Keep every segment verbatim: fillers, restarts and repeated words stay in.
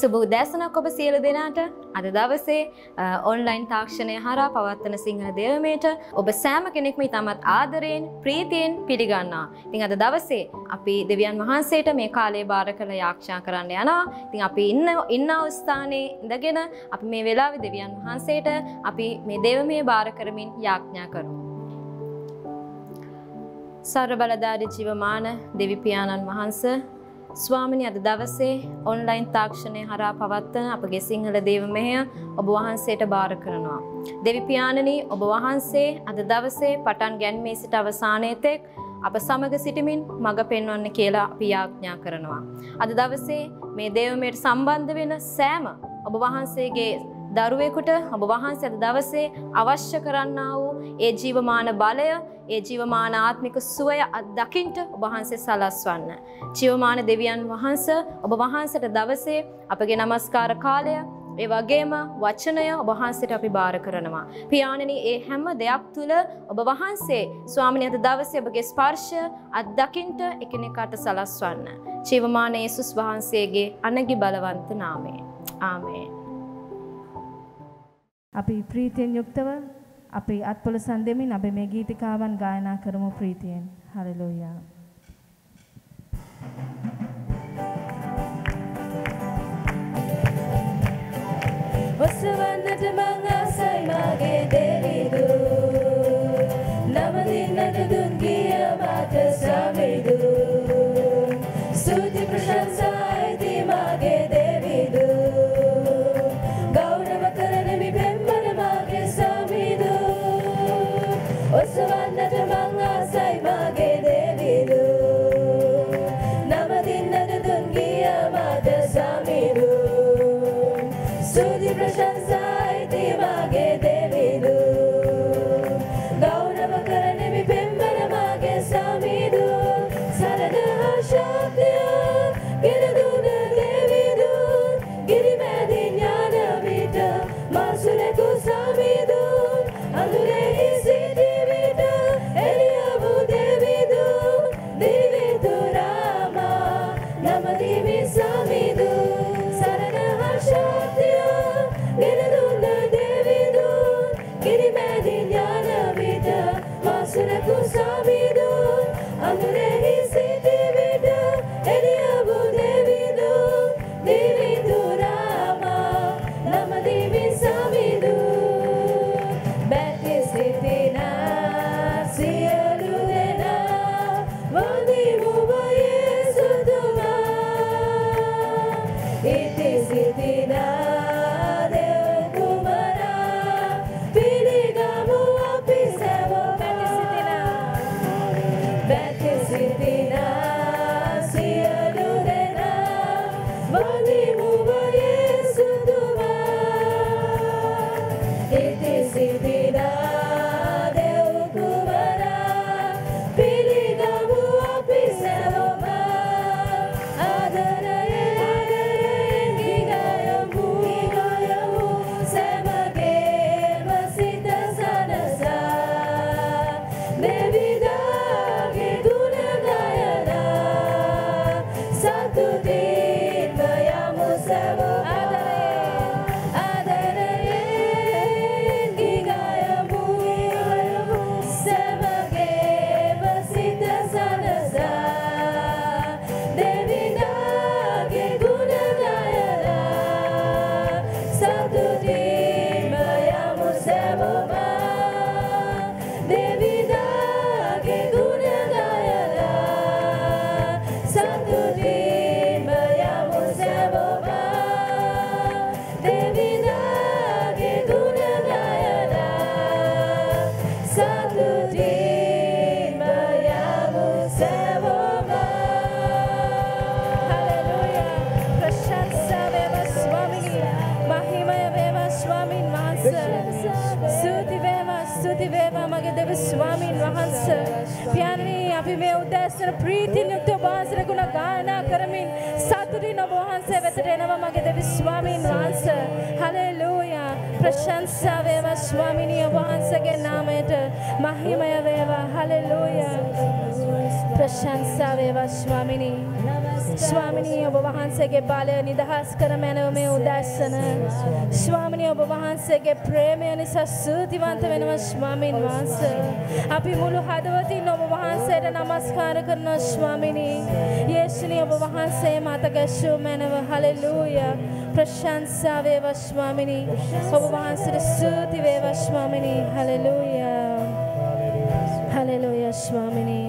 සුබ උදෑසනක් ඔබ සියලු දෙනාට. අද දවසේ ඔන්ලයින් තාක්ෂණය හරහා පවත්වන සිංහල දේවමේට ඔබ සෑම කෙනෙක්ම ඉතාමත් ආදරයෙන් ප්‍රීතියෙන් පිළිගන්නවා. ඉතින් අද දවසේ අපි දෙවියන් වහන්සේට මේ කාලය බාර කළ යාඥා කරන්න යනවා. ඉතින් අපි ඉන්න ඉන්නා ස්ථානයේ ඉඳගෙන අපි මේ වෙලාවේ දෙවියන් වහන්සේට අපි මේ දේවමේ බාර කරමින් යාඥා කරමු. සර්ව බලධාරී ජීවමාන දෙවි පියාණන් වහන්සේ ස්වාමිනී අද දවසේ ඔන්ලයින් තාක්ෂණය හරහා පවත්වන අපගේ සිංහල දේවමෙහෙය ඔබ වහන්සේට බාර කරනවා. දෙවි පියාණනි ඔබ වහන්සේ අද දවසේ පටන් ගැනීමේ සිට අවසානයේ තෙක් අප සමග සිටමින් මඟ පෙන්වන්න කියලා අපි යාඥා කරනවා. අද දවසේ මේ දේවමෙහෙයට සම්බන්ධ වෙන සෑම ඔබ වහන්සේගේ දරුවෙකුට ඔබ වහන්සේ අද දවසේ අවශ්‍ය කරන්නා වූ ඒ ජීවමාන බලය ඒ ජීවමාන ආත්මික සුවය අත්දකින්ට ඔබ වහන්සේ සලස්වන්න. ජීවමාන දෙවියන් වහන්සේ ඔබ වහන්සේට දවසේ අපගේ নমස්කාර කාලය ඒ වගේම වචනය ඔබ වහන්සේට අපි බාර කරනවා. පියාණනි ඒ හැම දෙයක් තුල ඔබ වහන්සේ ස්වාමිනේ අද දවසේ ඔබගේ ස්පර්ශය අත්දකින්ට එකිනෙකාට සලස්වන්න. ජීවමාන යේසුස් වහන්සේගේ අනගි බලවන්ත නාමයෙන්. ආමේන්. අපි ප්‍රීතියෙන් යුක්තව අපි අත්පොලසන් දෙමින් අපි මේ ගීතිකාවන් ගායනා කරමු ප්‍රීතියෙන්. හලෙලූයා. ඔසවන්නට මං ආසයි මාගේ දෙවිදු නමදින්නට දුන් ගිය මාත සමිදු ස්තුති ප්‍රශංසා ඇති මාගේ දෙවිදු ගෞරව කරන මි පෙම්බර මාගේ සමිදු ඔසවන්නට මං ආසයි මාගේ දෙවිදු නමදින්නට දුන් ගිය මාත සමිදු ස්තුති ප්‍රශංසා ඇති මාගේ දෙවිදු ගෞරව කරන මි පෙම්බර මාගේ සමිදු සරණ හා ශක්තිය ගෙන දුන දෙවිදු ගිරිමැදි ඥාන විට මාසුලෙකු සමිදු අඳුරෙහි සිටි විට එළිය වූ දෙවිදු දිවිතු රාමා නමදිමි සමිදු සරණ හා ශක්තිය ගෙන දුන දෙවිදු ගිරිමැදි ඥාන විට මාසුලෙකු සමිදු අඳුරෙහි සිටි විට එළිය වූ දෙවිදු දිවිතු රාමා නමදිමි සමිදු බැති සිටිනා සියලු දෙනා වඳිමු යේසුතුමා ඉති සිටිනා දෙව් කුමරා පිළිගමු අපි සැවොම බැති සිටිනා සියලු දෙනා වඳිමු යේසුතුමා ඉති සිටිනා දෙව් කුමරා පිළිගමු අපි සැවොම ආදරයෙන් ගිගයමු ගිගයමු සැමගේම සිත සනසා දෙවිදාගේ ගුණ ගයනා සතුටින්ම යමු සැවොම ආදරයෙන් ගිගයමු ගිගයමු සැමගේම සිත සනසා දෙවිදාගේ ගුණ ගයනා සතුටින්ම යමු සැවොම දෙවිදාගේ ගුණ ගයනා සතුටින්ම යමු සැවොම දෙවිදාගේ ගුණ ගයනා සතුටින්ම යමු සැවොම හලෙලූයා ප්‍රශංසා වේවා ස්වාමිනී මහිමය වේවා ස්වාමින් වහන්සේ ස්තුති වේවා ස්තුති වේවා මගේ දෙවි ස්වාමින් වහන්සේ පියාණනි අපි මේ උදෑසන ප්‍රීතියෙන් යුක්ත වහන්සේට ගුණ ගායනා කරමින් සතුටින් ඔබ වහන්සේ වෙතට එනවා මගේ දෙවි ස්වාමින් වහන්සේ හලෙලූයා ප්‍රශංසා වේවා ස්වාමිනී වහන්සේගේ නාමයට මහිමය වේවා හලෙලූයා ප්‍රශංසා වේවා ස්වාමිනී. ස්වාමිනී ඔබ වහන්සේගේ බලය නිදහස් කර මැනව මේ උදැසන. ස්වාමිනී ඔබ වහන්සේගේ ප්‍රේමය නිසා ස්තුතිවන්ත වෙනවා ස්වාමීන් වහන්සේ. අපි මුළු හදවතින් ඔබ වහන්සේට නමස්කාර කරනවා ස්වාමිනී. යේසුනි ඔබ වහන්සේ මත ගැසූ මැනව හලෙලූයා. ප්‍රශංසා වේවා ස්වාමිනී. ඔබ වහන්සේට ස්තුති වේවා ස්වාමිනී. හලෙලූයා. හලෙලූයා ස්වාමිනී.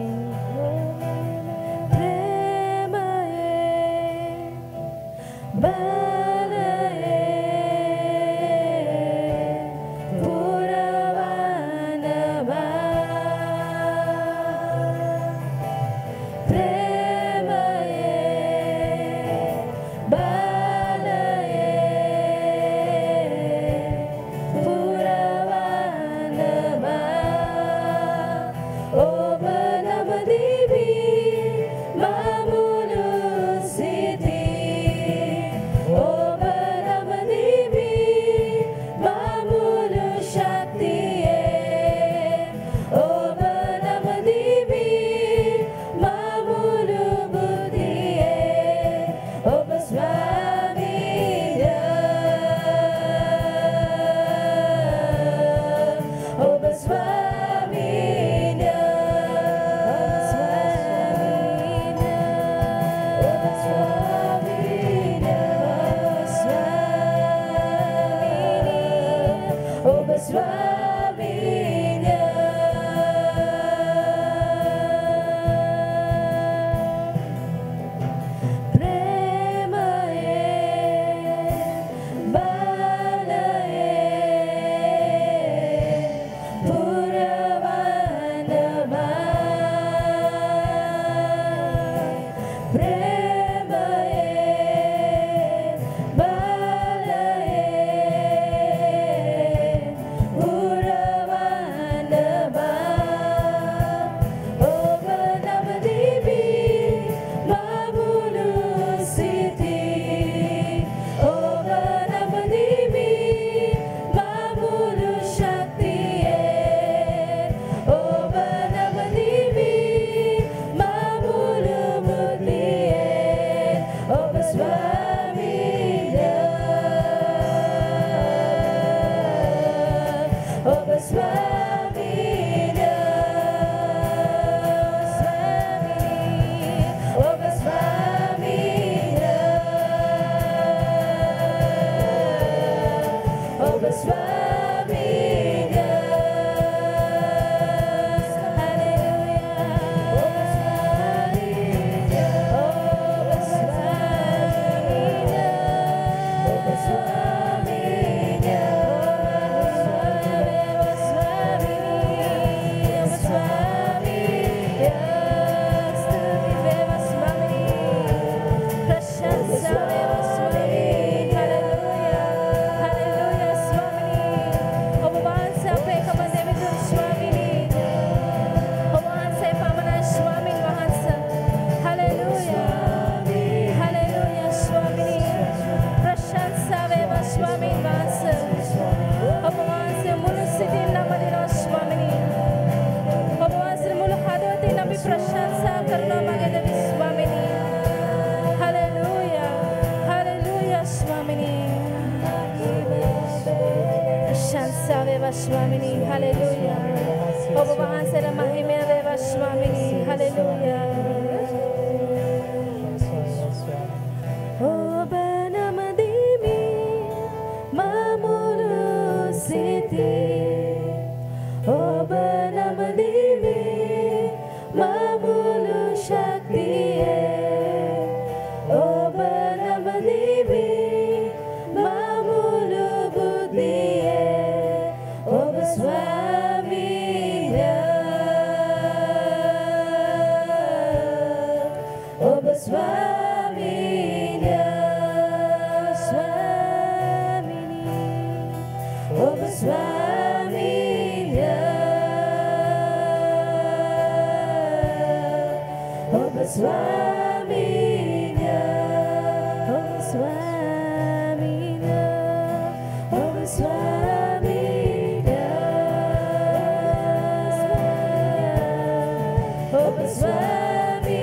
Swami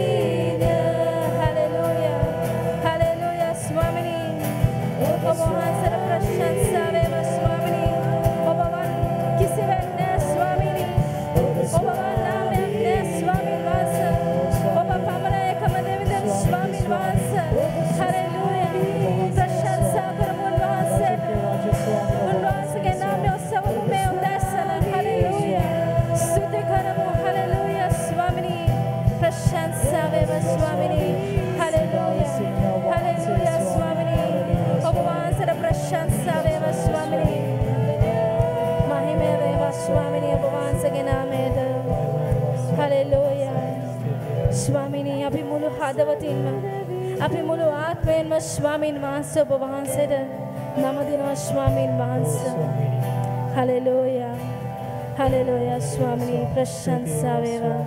ප්‍රශංසා වේවා ස්වාමිනී. හලෙලූයා. හලෙලූයා ස්වාමිනී. ඔබ වහන්සේට ප්‍රශංසා වේවා ස්වාමිනී. මහිමය වේවා ස්වාමිනී ඔබ වහන්සේගේ නාමයට. හලෙලූයා. ස්වාමිනී අපි මුළු හදවතින්ම අපි මුළු ආත්මයෙන්ම ස්වාමින් වහන්සේ ඔබ වහන්සේට නම දෙනවා ස්වාමින් වහන්සේ. හලෙලූයා. හලෙලූයා ස්වාමිනී ප්‍රශංසා වේවා.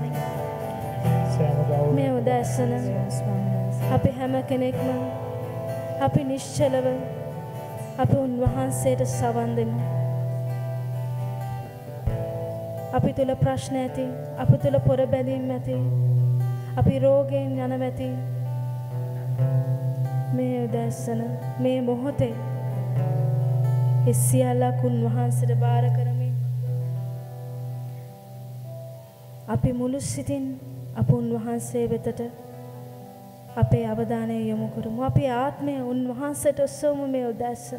මේ උදෑසන අපි හැම කෙනෙක්ම අපි නිශ්චලව අපි උන්වහන්සේට සවන් දෙමු. අපි තුල ප්‍රශ්න ඇති, අපි තුල පොර බැඳීම් ඇති, අපි රෝගයෙන් යනවැති මේ උදෑසන මේ මොහොතේ ඒ සියල්ලක් උන්වහන්සේට බාර කරමින් අපි මුළු සිතින් අප උන්වහන්සේ වෙතට අපේ අවධානය යොමු කරමු. අපේ ආත්මය උන්වහන්සේට ඔසවමු මේ උදෑසන.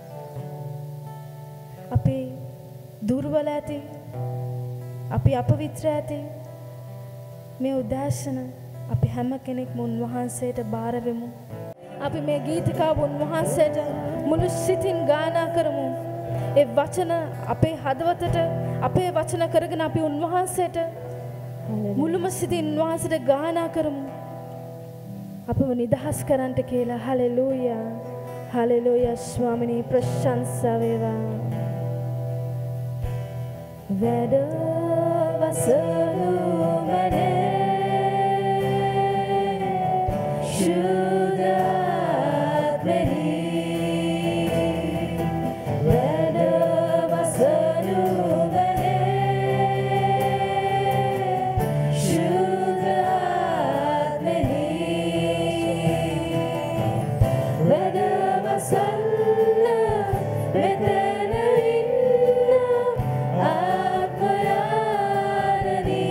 අපි දුර්වල ඇති, අපි අපවිත්‍ර ඇති මේ උදෑසන අපි හැම කෙනෙක්ම උන්වහන්සේට බාර වෙමු. අපි මේ ගීතිකාව උන්වහන්සේට මුළු සිතින් ගායනා කරමු. ඒ වචන අපේ හදවතට අපේ වචන කරගෙන අපි උන්වහන්සේට මුළුම සිතින් උන්වහන්සේට ගායනා කරමු. අපව නිදහස් කරන්නට කියලා. හලෙලූයා. හලෙලූයා ස්වාමිනී ප්‍රශංසා වේවා. වැඩ වසනු වැඩේ Aatmayani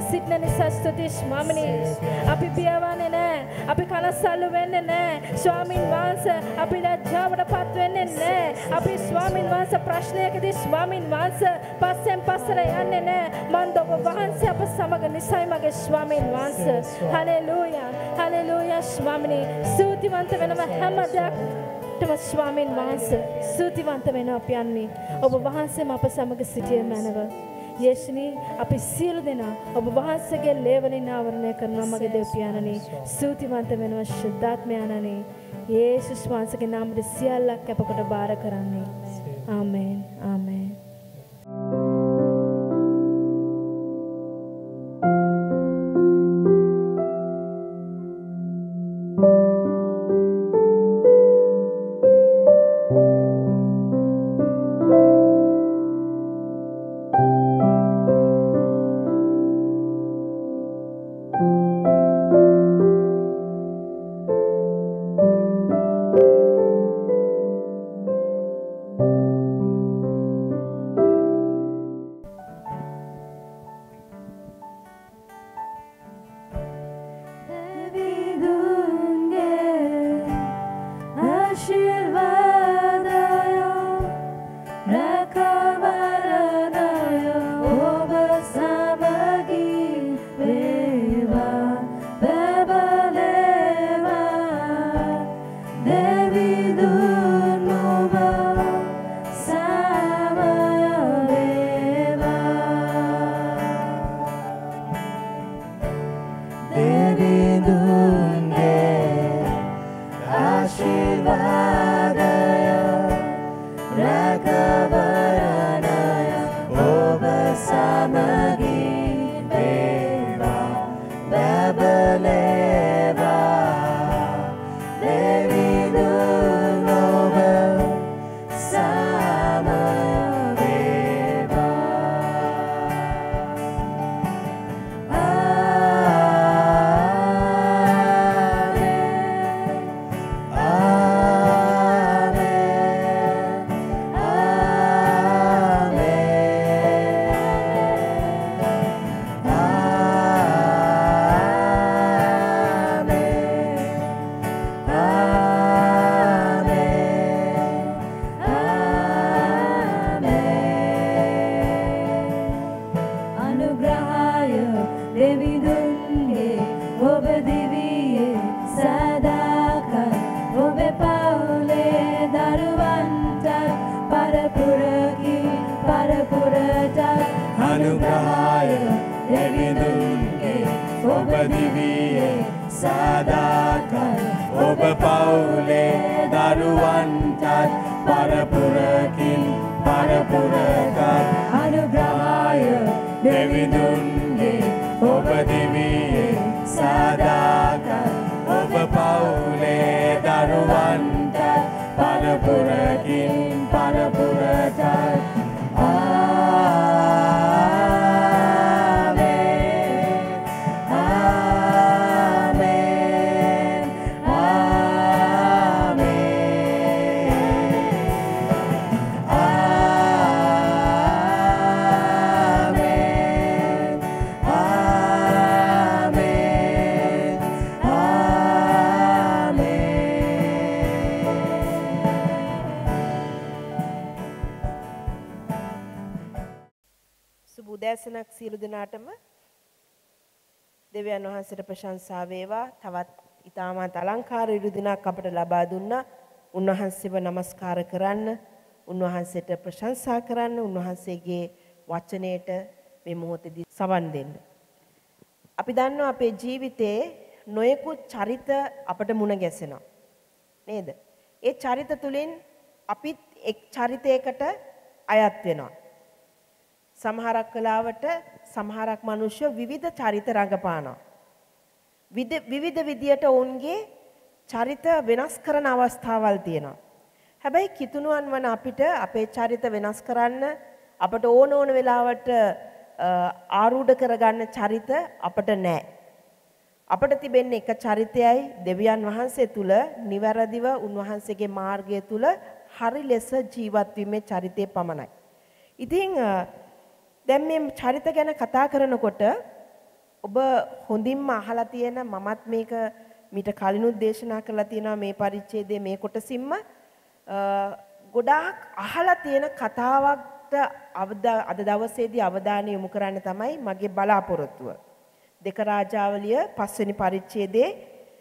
සිටින නිසා ස්තුතියි ස්වාමිනී. අපි බියවන්නේ නැහැ. අපි කනස්සල්ලු වෙන්නේ නැහැ. ස්වාමින් වහන්සේ අපි ලැජ්ජාවටපත් වෙන්නේ නැහැ. අපි ස්වාමින් වහන්සේ ප්‍රශ්නයකදී ස්වාමින් වහන්සේ පස්සෙන් පස්සට යන්නේ නැහැ. මන්ද ඔබ වහන්සේ අප සමග නිසයි මගේ ස්වාමින් වහන්සේ. හලෙලූයා. හලෙලූයා ස්වාමිනී. ස්තුතිවන්ත වෙනවා හැම දෙයක්ටම ස්වාමින් වහන්සේ. ස්තුතිවන්ත වෙනවා අපි යන්නේ. ඔබ වහන්සේම අප සමග සිටියේ මැනව. යේසුනි අපි සියලු දෙනා ඔබ වහන්සේගේ ලේවලින් ආවරණය කරනවා මගේ දෙව් පියාණනි. ස්තුතිවන්ත වෙනවා ශුද්ධාත්මයාණනි. යේසුස් වහන්සේගේ නාමයෙන් සියල්ලක් කැපකොට බාර කරන්නේ. ආමේන්. ආමේන්. උදෑසනක් සියලු දෙනාටම දෙවියන් වහන්සේට ප්‍රශංසා වේවා. තවත් ඊටමත් අලංකාර ඉරු දිනක් අපට ලබා දුන්නා. උන්වහන්සේව නමස්කාර කරන්න, උන්වහන්සේට ප්‍රශංසා කරන්න, උන්වහන්සේගේ වචනයට මේ මොහොතේදී සවන් දෙන්න. අපි දන්නවා අපේ ජීවිතේ නොයෙකුත් චරිත අපට මුණ ගැසෙනවා. නේද? ඒ චරිත තුලින් අපිත් එක් චරිතයකට අයත් වෙනවා. සමහරක් වෙලාවට සමහරක් මිනිස්සු විවිධ චරිත රඟපානවා. විවිධ විදියට ඔවුන්ගේ චරිත වෙනස් කරන අවස්ථාවල් තියෙනවා. හැබැයි කිතුණුවන් වන අපිට අපේ චරිත වෙනස් කරන්න අපට ඕන ඕන වෙලාවට ආරූඪ කරගන්න චරිත අපට නැහැ. අපට තිබෙන්නේ එක චරිතයයි දෙවියන් වහන්සේ තුල නිවැරදිව උන්වහන්සේගේ මාර්ගය තුල හරි ලෙස ජීවත් වීමේ චරිතය පමණයි. ඉතින් දැන් මේ චරිත ගැන කතා කරනකොට ඔබ හොඳින්ම අහලා තියෙන මමත් මේක මීට කලිනුත් දේශනා කරලා තියෙනවා මේ පරිච්ඡේදයේ මේ කොටසින්ම ගොඩාක් අහලා තියෙන කතාවකට අද දවසේදී අවධානය යොමු කරන්න තමයි මගේ බලාපොරොත්තුව. දෙක රාජාවලිය පස්වෙනි පරිච්ඡේදයේ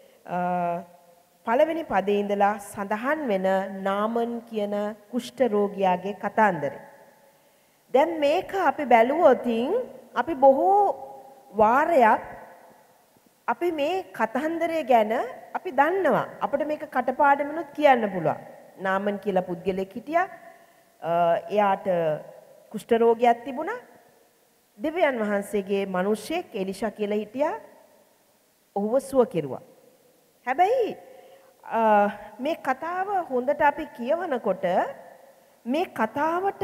පළවෙනි පදේ ඉඳලා සඳහන් වෙන නාමන් කියන කුෂ්ඨ රෝගියාගේ කතාන්දරය. දැන් මේක අපි බැලුවොතින් අපි බොහෝ වාරයක් අපි මේ කතන්දරය ගැන අපි දන්නවා. අපිට මේක කටපාඩමිනුත් කියන්න පුළුවන්. නාමන් කියලා පුද්ගලෙක් හිටියා. එයාට කුෂ්ඨ රෝගයක් තිබුණා. දෙවියන් වහන්සේගේ මිනිසෙක් එලිෂා කියලා හිටියා. ඔහුව සුව කෙරුවා. හැබැයි මේ කතාව හොඳට අපි කියවනකොට මේ කතාවට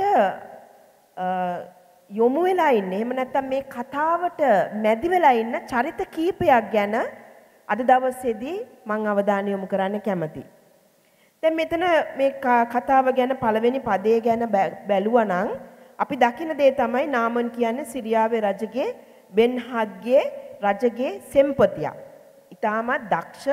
යොමු වෙලා ඉන්නේ. එහෙම නැත්නම් මේ කතාවට මැදි වෙලා ඉන්න චරිත කීපයක් ගැන අද දවසේදී මම අවධානය යොමු කරන්න කැමතියි. දැන් මෙතන මේ කතාව ගැන පළවෙනි පදේ ගැන බැලුවා නම් අපි දකින දේ තමයි නාමන් කියන්නේ සිරියාවේ රජගේ බෙන්හද්ගේ රජගේ සෙම්පතියක්. ඊටමත් දක්ෂ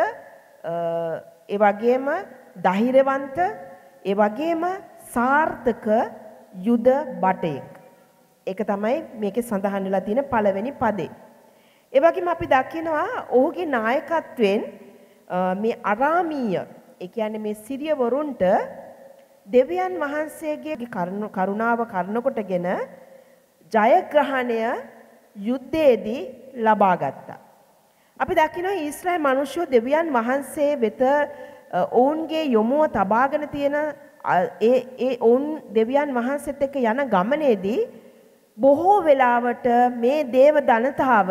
ඒ වගේම ධෛර්යවන්ත ඒ වගේම සාර්ථක යුද බටයෙක්. ඒක තමයි මේකේ සඳහන් වෙලා තියෙන පළවෙනි පදේ. ඒ වගේම අපි දකිනවා ඔහුගේ නායකත්වයෙන් මේ අරාමීය ඒ කියන්නේ මේ සිරිය වරුන්ට දෙවියන් වහන්සේගේ කරුණාව කරනකොටගෙන ජයග්‍රහණය යුද්ධයේදී ලබා ගත්තා. අපි දකිනවා ඊශ්‍රායල් මිනිස්සු දෙවියන් වහන්සේ වෙත ඔවුන්ගේ යොමුව තබාගෙන තියෙන ඒ ඒ ඔවුන් දෙවියන් වහන්සේත් එක්ක යන ගමනේදී බොහෝ වෙලාවට මේ දේව ධනතාව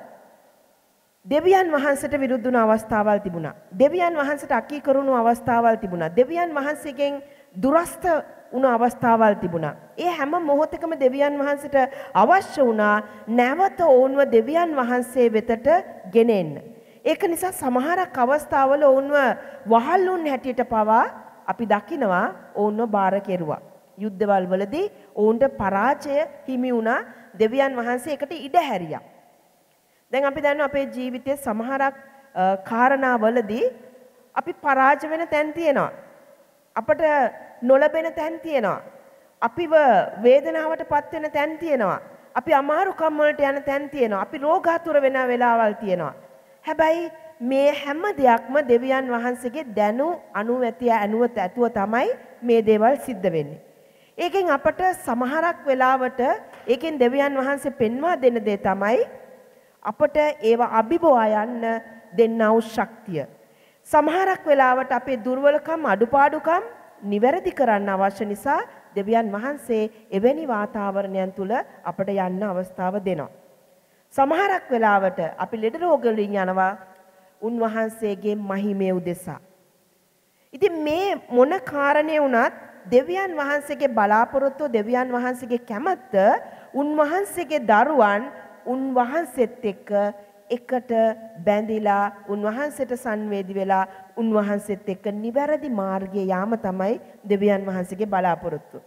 දෙවියන් වහන්සේට විරුද්ධ වුණ අවස්ථාවල් තිබුණා. දෙවියන් වහන්සේට අකීකරුණු අවස්ථාවල් තිබුණා. දෙවියන් වහන්සේගෙන් දුරස්ත වුණ අවස්ථාවල් තිබුණා. ඒ හැම මොහොතකම දෙවියන් වහන්සේට අවශ්‍ය වුණා නැවත ඔවුන්ව දෙවියන් වහන්සේ වෙතට ගෙනෙන්න. ඒක නිසා සමහරක් අවස්ථාවල ඔවුන්ව වහල්ලුන් හැටියට පවා අපි දකිනවා ඔවුන්ව බාර කෙරුවා. යුද්ධවල වලදී ඔවුන්ට පරාජය හිමි වුණා. දෙවියන් වහන්සේ එකට ඉඩ හැරියා. දැන් අපි දන්නවා අපේ ජීවිතයේ සමහරක් කාරණාවලදී අපි පරාජය වෙන තැන් තියෙනවා. අපට නොලබෙන තැන් තියෙනවා. අපිව වේදනාවට පත් වෙන තැන් තියෙනවා. අපි අමාරුකම් වලට යන තැන් තියෙනවා. අපි රෝගාතුර වෙන වෙලාවල් තියෙනවා. හැබැයි මේ හැම දෙයක්ම දෙවියන් වහන්සේගේ දැනු අනුවැතිය ඇනුවත ඇතුව තමයි මේ දේවල් සිද්ධ වෙන්නේ. ඒකෙන් අපට සමහරක් වෙලාවට ඒකෙන් දෙවියන් වහන්සේ පෙන්වා දෙන දේ තමයි අපට ඒව අභිබවා යන්න දෙන්නා වූ ශක්තිය. සමහරක් වෙලාවට අපේ දුර්වලකම් අඩුපාඩුකම් නිවැරදි කරන්න අවශ්‍ය නිසා දෙවියන් වහන්සේ එවැනි වාතාවරණයන් තුල අපට යන්න අවස්ථාව දෙනවා. සමහරක් වෙලාවට අපි ලෙඩ රෝග වලින් යනවා උන්වහන්සේගේ මහිමේ උදෙසා. ඉතින් මේ මොන කාරණේ වුණත් දෙවියන් වහන්සේගේ බලාපොරොත්තු දෙවියන් වහන්සේගේ කැමැත්ත උන්වහන්සේගේ දරුවන් උන්වහන්සේත් එක්ක එකට බැඳිලා උන්වහන්සේට සංවේදී වෙලා උන්වහන්සේත් එක්ක නිවැරදි මාර්ගයේ යාම තමයි දෙවියන් වහන්සේගේ බලාපොරොත්තුව.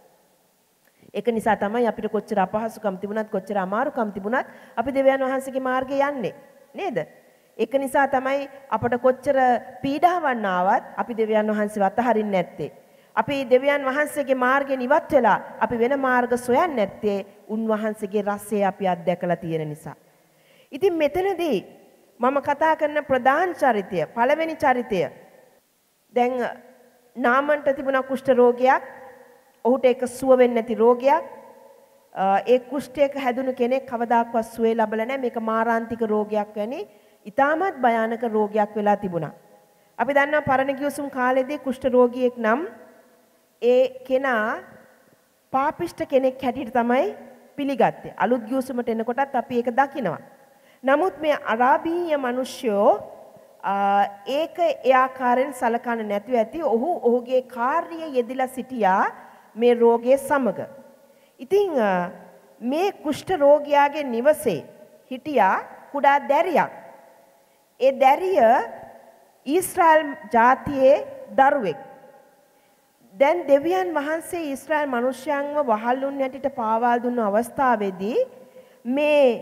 ඒක නිසා තමයි අපිට කොච්චර අපහසුකම් තිබුණත් කොච්චර අමාරුකම් තිබුණත් අපි දෙවියන් වහන්සේගේ මාර්ගයේ යන්නේ නේද? ඒක නිසා තමයි අපට කොච්චර පීඩාවන් ආවත් අපි දෙවියන් වහන්සේව අතහරින්නේ නැත්තේ. අපි දෙවියන් වහන්සේගේ මාර්ගෙන් ඉවත් වෙලා අපි වෙන මාර්ග සොයන්නේ නැත්තේ උන්වහන්සේගේ රසය අපි අත්දැකලා තියෙන නිසා. ඉතින් මෙතනදී මම කතා කරන ප්‍රධාන චරිතය පළවෙනි චරිතය දැන් නාමන්ට තිබුණ කුෂ්ඨ රෝගයක් ඔහුට ඒක සුව වෙන්නේ නැති රෝගයක් ඒ කුෂ්ඨයක හැදුණු කෙනෙක් කවදාක්වත් සුවේ ලැබලා නැහැ මේක මාරාන්තික රෝගයක් වැනි ඉතාමත් භයානක රෝගයක් වෙලා තිබුණා. අපි දන්නවා පරණ ගිවිසුම් කාලේදී කුෂ්ඨ රෝගියෙක් නම් ඒ කෙනා පාපිෂ්ඨ කෙනෙක් හැටියට තමයි පිළිගත්තේ. අලුත් ගිවිසුමට එනකොටත් අපි ඒක දකිනවා. නමුත් මේ අරාබීය මිනිස්සුયો ඒක ඒ ආකාරයෙන් සලකන්නේ නැතුව ඇති. ඔහු ඔහුගේ කාර්යය යෙදিলা සිටියා මේ රෝගයේ සමග. ඉතින් මේ කුෂ්ඨ රෝගියාගේ නිවසේ හිටියා කුඩා දැරියක්. ඒ දැරිය ඊශ්‍රායල් ජාතියේ දරුවෙක්. දැන් දෙවියන් වහන්සේ ඊශ්‍රායල් මිනිසයන්ව වහල්ලුන් යටිට පාවා දුන්න අවස්ථාවේදී මේ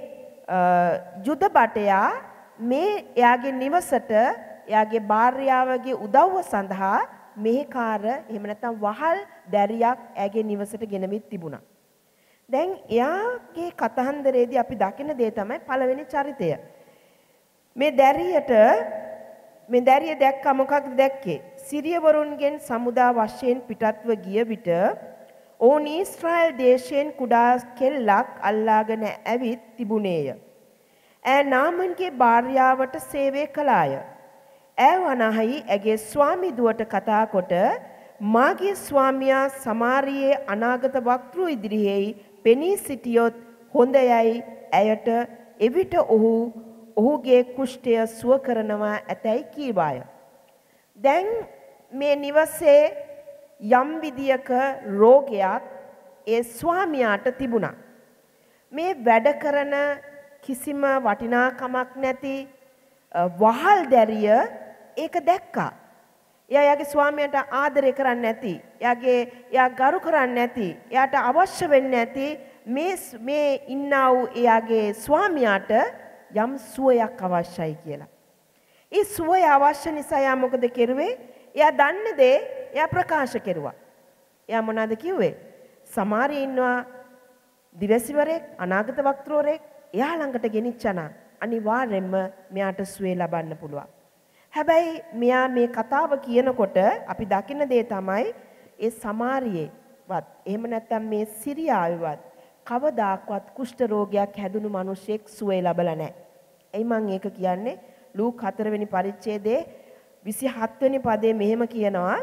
යුද බටයා මේ එයාගේ නිවසට එයාගේ භාර්යාවගේ උදව්ව සඳහා මෙහෙකාර එහෙම නැත්නම් වහල් දැරියක් එයාගේ නිවසට ගෙනවිත් තිබුණා. දැන් එයාගේ කතන්දරයේදී අපි දකින දේ තමයි පළවෙනි චරිතය. මේ දැරියට මේ දැරිය දැක්කා මොකක්ද දැක්කේ? සිරියවරුන්ගෙන් සමුදා වශයෙන් පිටත්ව ගිය විට ඔවුන් ඊශ්‍රායල් දේශයෙන් කුඩා කෙල්ලක් අල්ලාගෙන ඇවිත් තිබුණේය. ඈ නාමන්ගේ භාර්යාවට සේවය කළාය. ඈ වනාහි ඇගේ ස්වාමි දුවට කතා කොට මාගේ ස්වාමියා සමාරියේ අනාගත වක්තෘ ඉදිරියේ පෙනී සිටියොත් හොඳයයි ඇයට එවිට ඔහු ඔහුගේ කුෂ්ඨය සුව කරනවා ඇතැයි කීවාය. දැන් මේ නිවසේ යම් විදියක රෝගයක් ඒ ස්වාමියාට තිබුණා. මේ වැඩ කරන කිසිම වටිනාකමක් නැති වහල් දැරිය ඒක දැක්කා. එයා යාගේ ස්වාමියාට ආදරය කරන්නේ නැති, එයාගේ එයා ගරු කරන්නේ නැති, එයාට අවශ්‍ය වෙන්නේ නැති මේ මේ ඉන්නා වූ එයාගේ ස්වාමියාට යම් සුවයක් අවශ්‍යයි කියලා. ඒ සුවය අවශ්‍ය නිසා එයා මොකද කෙරුවේ? එයා දන්න දේ එයා ප්‍රකාශ කෙරුවා. එයා මොනවද කිව්වේ? සමාරියේ ඉන්නවා දිවසිවරෙක්, අනාගත වක්තෘවරෙක්, එයා ළඟට ගෙනිච්චනා අනිවාර්යෙන්ම මෙයාට සුවේ ලබන්න පුළුවන්. හැබැයි මෙයා මේ කතාව කියනකොට අපි දකින දේ තමයි ඒ සමාරියේවත් එහෙම නැත්නම් මේ සිරියාවේවත් කවදාක්වත් කුෂ්ඨ රෝගයක් හැදුණු මිනිසෙක් සුවේ ලැබලා නැහැ. එයි මම ඒක කියන්නේ ලූක් හතර වෙනි පරිච්ඡේදයේ විසිහත් වෙනි පදයේ මෙහෙම කියනවා.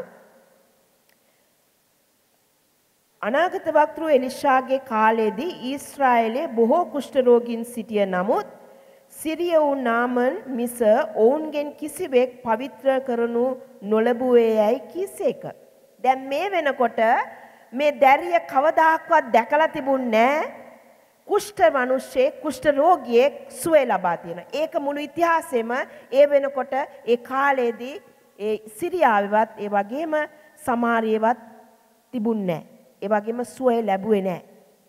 අනාගත වක්තෘ එලිෂාගේ කාලයේදී ඊශ්‍රායලයේ බොහෝ කුෂ්ඨ රෝගීන් සිටිය නමුත් සිරිය වූ නාමන් මිස ඔවුන්ගෙන් කිසිවෙක් පවිත්‍ර කරනු නොලැබුවේයයි කීසේක. දැන් මේ වෙනකොට මේ දැරිය කවදාක්වත් දැකලා තිබුණේ නැහැ. කුෂ්ඨ මිනිස්සෙක් කුෂ්ඨ රෝගියෙක් සුවය ලබා තියෙනවා. ඒක මුළු ඉතිහාසෙම ඒ වෙනකොට ඒ කාලේදී ඒ සිරියාවේවත් ඒ වගේම සමාරියේවත් තිබුණේ නැහැ. ඒ වගේම සුවය ලැබුවේ නැහැ.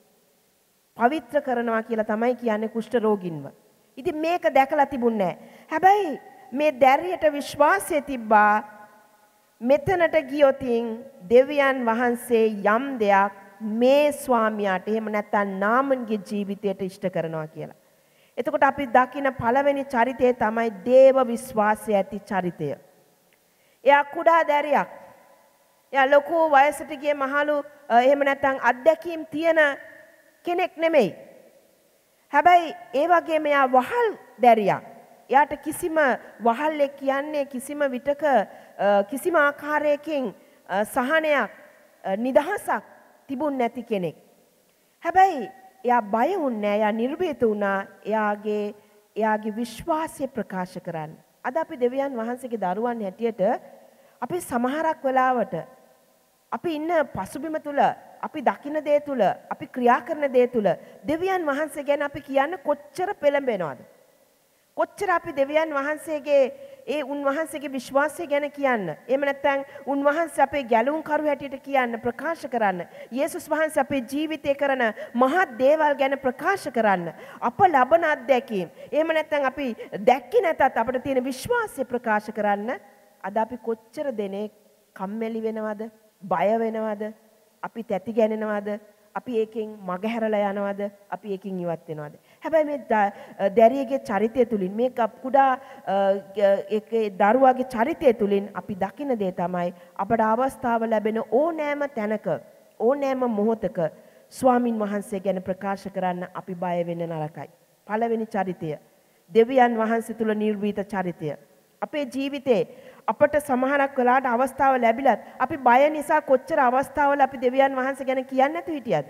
පවිත්‍ර කරනවා කියලා තමයි කියන්නේ කුෂ්ඨ රෝගින්ව. ඉතින් මේක දැකලා තිබුණේ නැහැ. හැබැයි මේ දැරියට විශ්වාසය තිබ්බා මෙතනට ගියොතින් දෙවියන් වහන්සේ යම් දෙයක් මේ ස්වාමියාට එහෙම නැත්නම් නාමන්ගේ ජීවිතයට ඉෂ්ට කරනවා කියලා. එතකොට අපි දකින පළවෙනි චරිතය තමයි දේව විශ්වාසය ඇති චරිතය. එයා කුඩා දැරියක්. එයා ලොකු වයසට ගිය මහලු එහෙම නැත්නම් අත්දැකීම් තියෙන කෙනෙක් නෙමෙයි. හැබැයි ඒ වගේම එයා වහල් දැරියක්. එයාට කිසිම වහල්ලෙක් කියන්නේ කිසිම විටක කිසිම ආකාරයකින් සහනයක් නිදහසක් තිබුණ නැති කෙනෙක්. හැබැයි එයා බය වුණේ එයා නිර්භීත වුණා එයාගේ එයාගේ විශ්වාසය ප්‍රකාශ කරන්න. අද අපි දෙවියන් වහන්සේගේ දරුවන් හැටියට අපි සමහරක් වෙලාවට අපි ඉන්න පසුබිම තුල අපි දකින දේ තුල අපි ක්‍රියා කරන දේ තුල දෙවියන් වහන්සේ ගැන අපි කියන්න කොච්චර පෙළඹෙනවද? කොච්චර අපි දෙවියන් වහන්සේගේ ඒ උන්වහන්සේගේ විශ්වාසය ගැන කියන්න. එහෙම නැත්නම් උන්වහන්සේ අපේ ගැලුම් කරු හැටියට කියන්න ප්‍රකාශ කරන්න. යේසුස් වහන්සේ අපේ ජීවිතේ කරන මහත් දේවල් ගැන ප්‍රකාශ කරන්න. අප ලබන අත්දැකීම්. එහෙම නැත්නම් අපි දැක්කේ නැතත් අපිට තියෙන විශ්වාසය ප්‍රකාශ කරන්න අද අපි කොච්චර දෙනෙක් කම්මැලි වෙනවද? බය වෙනවද? අපි තැති ගැනෙනවද? අපි ඒකෙන් මගහැරලා යනවද? අපි ඒකෙන් ඉවත් වෙනවද? හැබැයි මේ දැරියගේ චරිතය තුලින් මේ කුඩා ඒකේ දරුවාගේ චරිතය තුලින් අපි දකින දේ තමයි අපට අවස්ථාව ලැබෙන ඕනෑම තැනක ඕනෑම මොහොතක ස්වාමින් වහන්සේ ගැන ප්‍රකාශ කරන්න අපි බය වෙන්න නරකයි. පළවෙනි චරිතය දෙවියන් වහන්සේ තුල නිර්භීත චරිතය. අපේ ජීවිතේ අපට සමහරක් වෙලාවට අවස්ථාව ලැබිලත් අපි බය නිසා කොච්චර අවස්ථාවල අපි දෙවියන් වහන්සේ ගැන කියන්නේ නැතු හිටියද?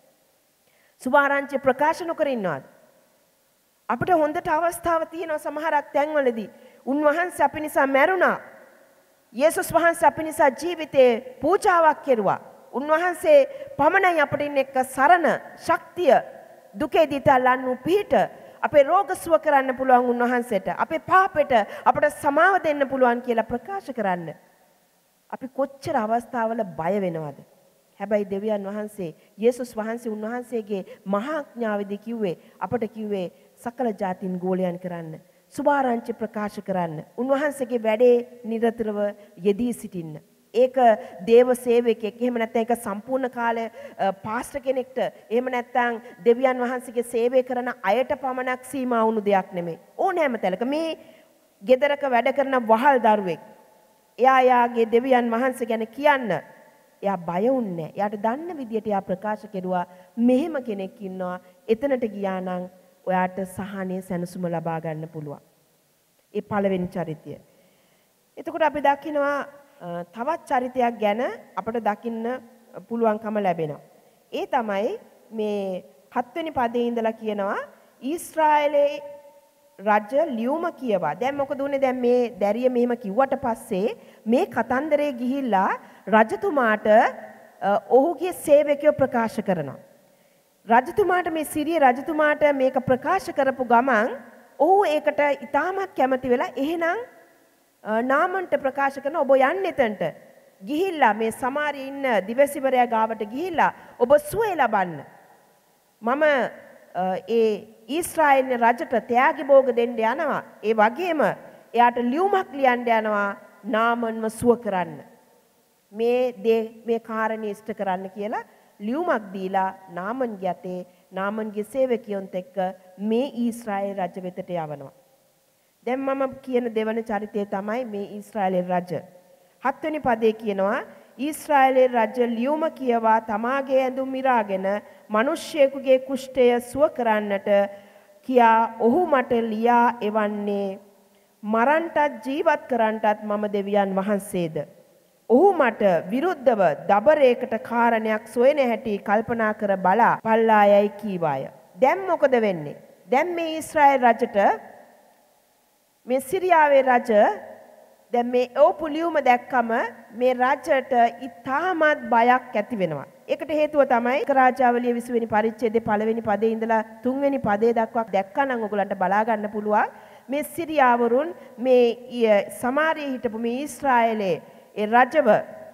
සුභාරංචි ප්‍රකාශ නොකර ඉන්නවද? අපිට හොඳට අවස්ථාව තියෙනවා සමහරක් තැන්වලදී. උන්වහන්සේ අපි නිසා මැරුණා. යේසුස් වහන්සේ අපි නිසා ජීවිතේ පූජාවක් කෙරුවා. උන්වහන්සේ පමණයි අපිට ඉන්න එක සරණ ශක්තිය දුකේදී තලන්නු පිහිට අපේ රෝග සුව කරන්න පුළුවන් උන්වහන්සේට අපේ පාපෙට අපට සමාව දෙන්න පුළුවන් කියලා ප්‍රකාශ කරන්න අපි කොච්චර අවස්ථාවල බය වෙනවද? හැබැයි දෙවියන් වහන්සේ යේසුස් වහන්සේ උන්වහන්සේගේ මහා ඥාවෙදී කිව්වේ අපට කිව්වේ සකල ජාතින් ගෝලයන් කරන්න. සුභාරංචි ප්‍රකාශ කරන්න. උන්වහන්සේගේ වැඩේ නිරතරව යෙදී සිටින්න. ඒක දේව සේවකයෙක් එහෙම නැත්නම් ඒක සම්පූර්ණ කාලය පාස්ටර් කෙනෙක්ට එහෙම නැත්නම් දෙවියන් වහන්සේගේ සේවය කරන අයට පමණක් සීමා වුණු දෙයක් නෙමෙයි. ඕනෑම තැනක මේ ගෙදරක වැඩ කරන වහල් දරුවෙක් එයා යාගේ දෙවියන් වහන්සේ ගැන කියන්න එයා බය වුන්නේ නැහැ. එයාට දන්න විදියට එයා ප්‍රකාශ කෙරුවා මෙහෙම කෙනෙක් ඉන්නවා. එතනට ගියා නම් ඔයාට සහනය සැනසුම ලබා ගන්න පුළුවන්. ඒ පළවෙනි චරිතය. එතකොට අපි දකිනවා තවත් චරිතයක් ගැන අපට දකින්න පුළුවන්කම ලැබෙනවා. ඒ තමයි මේ හත්වෙනි පදයේ ඉඳලා කියනවා ඊශ්‍රායලයේ රජ ලියුම කියවා. දැන් මොකද උනේ? දැන් මේ දැරිය මෙහෙම කිව්වට පස්සේ මේ කතන්දරේ ගිහිල්ලා රජතුමාට ඔහුගේ සේවකයෝ ප්‍රකාශ කරනවා. රජතුමාට මේ සිරිය රජතුමාට මේක ප්‍රකාශ කරපු ගමන් ඔහු ඒකට ඉතාමත් කැමති වෙලා එහෙනම් නාමන්ට ප්‍රකාශ කරන ඔබ යන්න එතනට ගිහිල්ලා මේ සමාරියේ ඉන්න දිවසිවරයා ගාවට ගිහිල්ලා ඔබ සුවය ලබන්න. මම ඒ ඊශ්‍රායල් රජට ත්‍යාගි භෝග දෙන්න යනවා. ඒ වගේම එයාට ලියුමක් ලියන්න යනවා නාමන්ව සුව කරන්න. මේ දේ මේ කාරණේ ඉෂ්ට කරන්න කියලා ලියුමක් දීලා නාමන්ගේ අතේ නාමන්ගේ සේවකයන්ත් එක්ක මේ ඊශ්‍රායල් රජ වෙතට යවනවා. දැන් මම කියන දෙවන චරිතය තමයි මේ ඊශ්‍රායල් රජ. හත්වෙනි පදේ කියනවා ඊශ්‍රායල් රජ ලියුම කියවා තමාගේ ඇඳුම් මිරාගෙන මිනිස්සෙකුගේ කුෂ්ඨය සුව කරන්නට කියා ඔහු මට ලියා එවන්නේ මරන්ටත් ජීවත් කරන්නටත් මම දෙවියන් වහන්සේද. ඔහු මට විරුද්ධව දබරයකට කාරණයක් සොයන හැටි කල්පනා කර බලා පල්ලායයි කීවාය. දැන් මොකද වෙන්නේ? දැන් මේ ඊශ්‍රායල් රජට මේ සිරියාවේ රජ දැන් මේ ඕපුලියුම දැක්කම මේ රජට ඉතාමත් බයක් ඇති වෙනවා. ඒකට හේතුව තමයි රාජාවලිය විසි වෙනි පරිච්ඡේදයේ පළවෙනි පදේ ඉඳලා තුන්වෙනි පදේ දක්වා දැක්කනම් ඔයගලන්ට බලා ගන්න පුළුවන් මේ සිරියාවරුන් මේ සමාරියේ හිටපු මේ ඊශ්‍රායලයේ ඒ රජව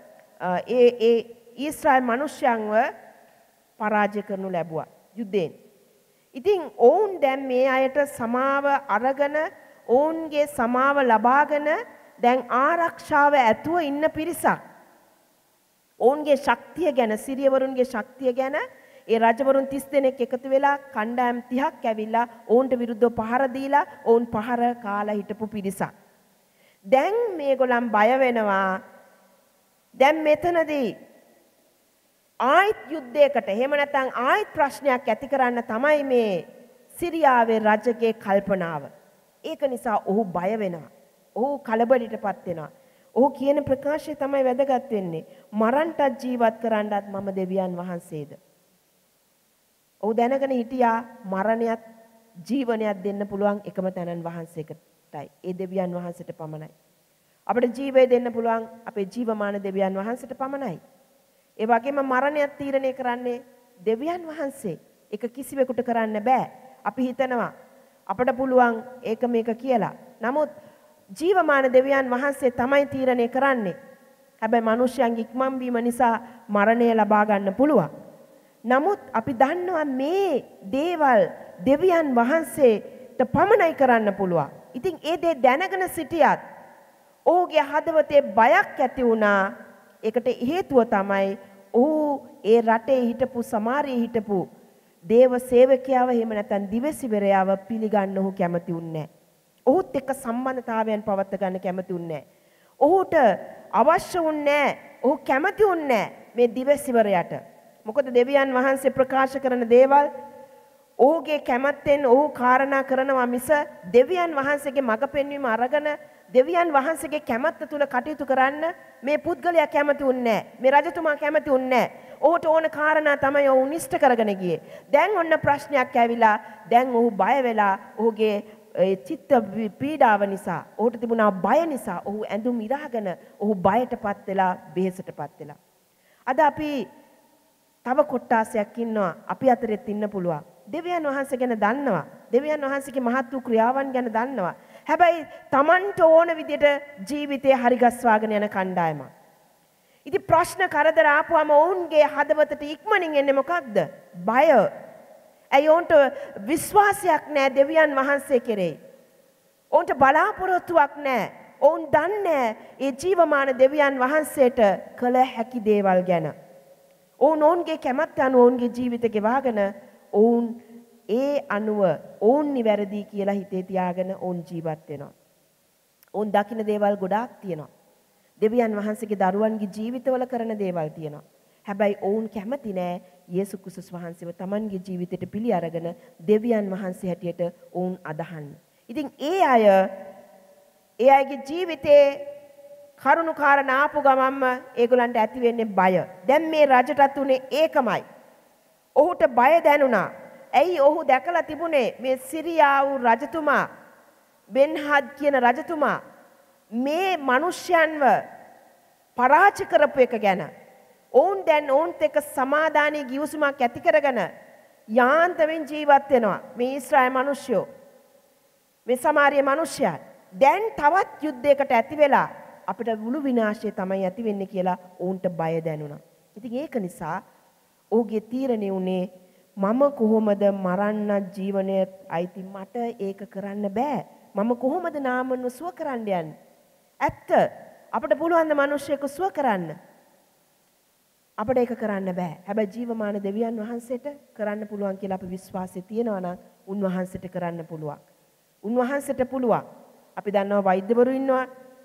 ඒ ඒ ඊශ්‍රායල් මිනිස්යන්ව පරාජය කරනු ලැබුවා යුද්ධයෙන්. ඉතින් ඔවුන් දැන් මේ අයට සමාව අරගෙන ඔවුන්ගේ සමාව ලබාගෙන දැන් ආරක්ෂාව ඇතුව ඉන්න පිරිසක්. ඔවුන්ගේ ශක්තිය ගැන සිරියවරුන්ගේ ශක්තිය ගැන ඒ රජවරුන් තිස් දෙනෙක් එකතු වෙලා කණ්ඩායම් තිහක් ඇවිල්ලා ඔවුන්ට විරුද්ධව පහර දීලා ඔවුන් පහර කාලා හිටපු පිරිසක්. දැන් මේගොල්ලන් බය වෙනවා. දැන් මෙතනදී ආයිත් යුද්ධයකට එහෙම නැත්නම් ආයිත් ප්‍රශ්නයක් ඇති කරන්න තමයි මේ සිරියාවේ රජගේ කල්පනාව. ඒක නිසා ඔහු බය වෙනවා. ඔහු කලබලයටපත් වෙනවා. ඔහු කියන ප්‍රකාශය තමයි වැදගත් වෙන්නේ. මරන්ටත් ජීවත් කරන්නත් මම දෙවියන් වහන්සේද. ඔහු දැනගෙන හිටියා මරණයත් ජීවනයත් දෙන්න පුළුවන් එකම තැනන් වහන්සේකටයි. ඒ දෙවියන් වහන්සේට පමණයි. අපිට ජීවය දෙන්න පුළුවන් අපේ ජීවමාන දෙවියන් වහන්සේට පමණයි. ඒ වගේම මරණයත් තීරණය කරන්නේ දෙවියන් වහන්සේ. ඒක කිසිවෙකුට කරන්න බෑ. අපි හිතනවා අපට පුළුවන් ඒක මේක කියලා. නමුත් ජීවමාන දෙවියන් වහන්සේ තමයි තීරණය කරන්නේ. හැබැයි මිනිස්යන්ගේ ඉක්මන් වීම නිසා මරණය ලබා ගන්න පුළුවන්. නමුත් අපි දන්නවා මේ දේවල් දෙවියන් වහන්සේට පමණයි කරන්න පුළුවන්. ඉතින් ඒ දේ දැනගෙන සිටියත් ඔහුගේ හදවතේ බයක් ඇති වුණා. ඒකට හේතුව තමයි ඔහු ඒ රටේ හිටපු සමාරියේ හිටපු දේව සේවකයාව එහෙම නැත්නම් දිවසිවරයාව පිළිගන්න ඔහු කැමති වුණේ නැහැ. ඔහුත් එක්ක සම්බන්ධතාවයන් පවත්ව ගන්න කැමති වුණේ නැහැ. ඔහුට අවශ්‍ය වුණේ නැහැ. ඔහු කැමති වුණේ නැහැ මේ දිවසිවරයාට. මොකද දෙවියන් වහන්සේ ප්‍රකාශ කරන දේවල් ඔහුගේ කැමැත්තෙන් ඔහු කාරණා කරනවා මිස දෙවියන් වහන්සේගේ මඟ පෙන්වීම අරගෙන දෙවියන් වහන්සේගේ කැමැත්ත තුල කටයුතු කරන්න මේ පුද්ගලයා කැමති වුණේ නැහැ. මේ රජතුමා කැමති වුණේ නැහැ. ඔහුට ඕන කාරණා තමයි ඔහු නිෂ්ඨ කරගෙන ගියේ. දැන් ඔන්න ප්‍රශ්නයක් ඇවිලා දැන් ඔහු බය වෙලා ඔහුගේ චිත්ත පීඩාව නිසා ඔහුට තිබුණා බය නිසා ඔහු ඇඳුම් ඉරාගෙන ඔහු බයටපත් වෙලා බෙහෙසටපත් වෙලා. අද අපි තව කොට්ටාසයක් ඉන්නවා අපි අතරෙත් ඉන්න පුළුවන්. දෙවියන් වහන්සේ ගැන දන්නවා. දෙවියන් වහන්සේගේ මහත් වූ ක්‍රියාවන් ගැන දන්නවා. හැබැයි Tamanට ඕන විදිහට ජීවිතේ හරිගස්වාගෙන යන කණ්ඩායමක්. ඉතින් ප්‍රශ්න කරදර ආපුවම ඔවුන්ගේ හදවතට ඉක්මනින් එන්නේ මොකක්ද? බය. ඇයි ඔවුන්ට විශ්වාසයක් නැහැ දෙවියන් වහන්සේ කෙරෙහි. ඔවුන්ට බලාපොරොත්තුවක් නැහැ. ඔවුන් දන්නේ ඒ ජීවමාන දෙවියන් වහන්සේට කළ හැකි දේවල් ගැන. ඔවුන් ඔවුන්ගේ කැමැත්ත අනුව ඔවුන්ගේ ජීවිත ගෙවාගෙන ඔවුන් ඒ අනුව ඔවුන් නිවැරදි කියලා හිතේ තියාගෙන ඔවුන් ජීවත් වෙනවා. ඔවුන් දකින්න දේවල් ගොඩාක් තියෙනවා. දෙවියන් වහන්සේගේ දරුවන්ගේ ජීවිතවල කරන දේවල් තියෙනවා. හැබැයි ඔවුන් කැමති නෑ යේසුස් ක්‍රිස්තුස් වහන්සේව Tamanගේ ජීවිතයට පිළි අරගෙන දෙවියන් වහන්සේ හැටියට ඔවුන් අදහන්න. ඉතින් ඒ අය ඒ අයගේ ජීවිතේ කරුණු කාරණා ආපු ගමන්ම ඒගොල්ලන්ට ඇති වෙන්නේ බය. දැන් මේ රජටත් උනේ ඒකමයි. ඔහුට බය දැනුණා. ඇයි ඔහු දැකලා තිබුණේ මේ සිරියාවු රජතුමා බෙන්හද් කියන රජතුමා මේ මිනිස්යන්ව පරාජය කරපු එක ගැන. ඔවුන් දැන් ඔවුන්ට එක සමාදානී ගිවිසුමක් ඇති කරගෙන යාන්තමින් ජීවත් වෙනවා. මේ ඊශ්‍රායල් මිනිස්සුયો මේ සමාරිය මිනිස්සයා දැන් තවත් යුද්ධයකට ඇති වෙලා අපිට මුළු විනාශය තමයි ඇති වෙන්නේ කියලා ඔවුන්ට බය දැනුණා. ඉතින් ඒක නිසා ඔහුගේ තීරණය උනේ මම කොහොමද මරන්න ජීවනයේ අයිති මට ඒක කරන්න බෑ. මම කොහොමද නාමන්ව සුව කරන්න යන්නේ? ඇත්ත අපිට පුළුවන් ද මිනිස්සෙක් සුව කරන්න? අපිට ඒක කරන්න බෑ. හැබැයි ජීවමාන දෙවියන් වහන්සේට කරන්න පුළුවන් කියලා අපි විශ්වාසය තියනවා නම් උන්වහන්සේට කරන්න පුළුවන්. උන්වහන්සේට පුළුවන්. අපි දන්නවා වෛද්‍යවරු ඉන්නවා.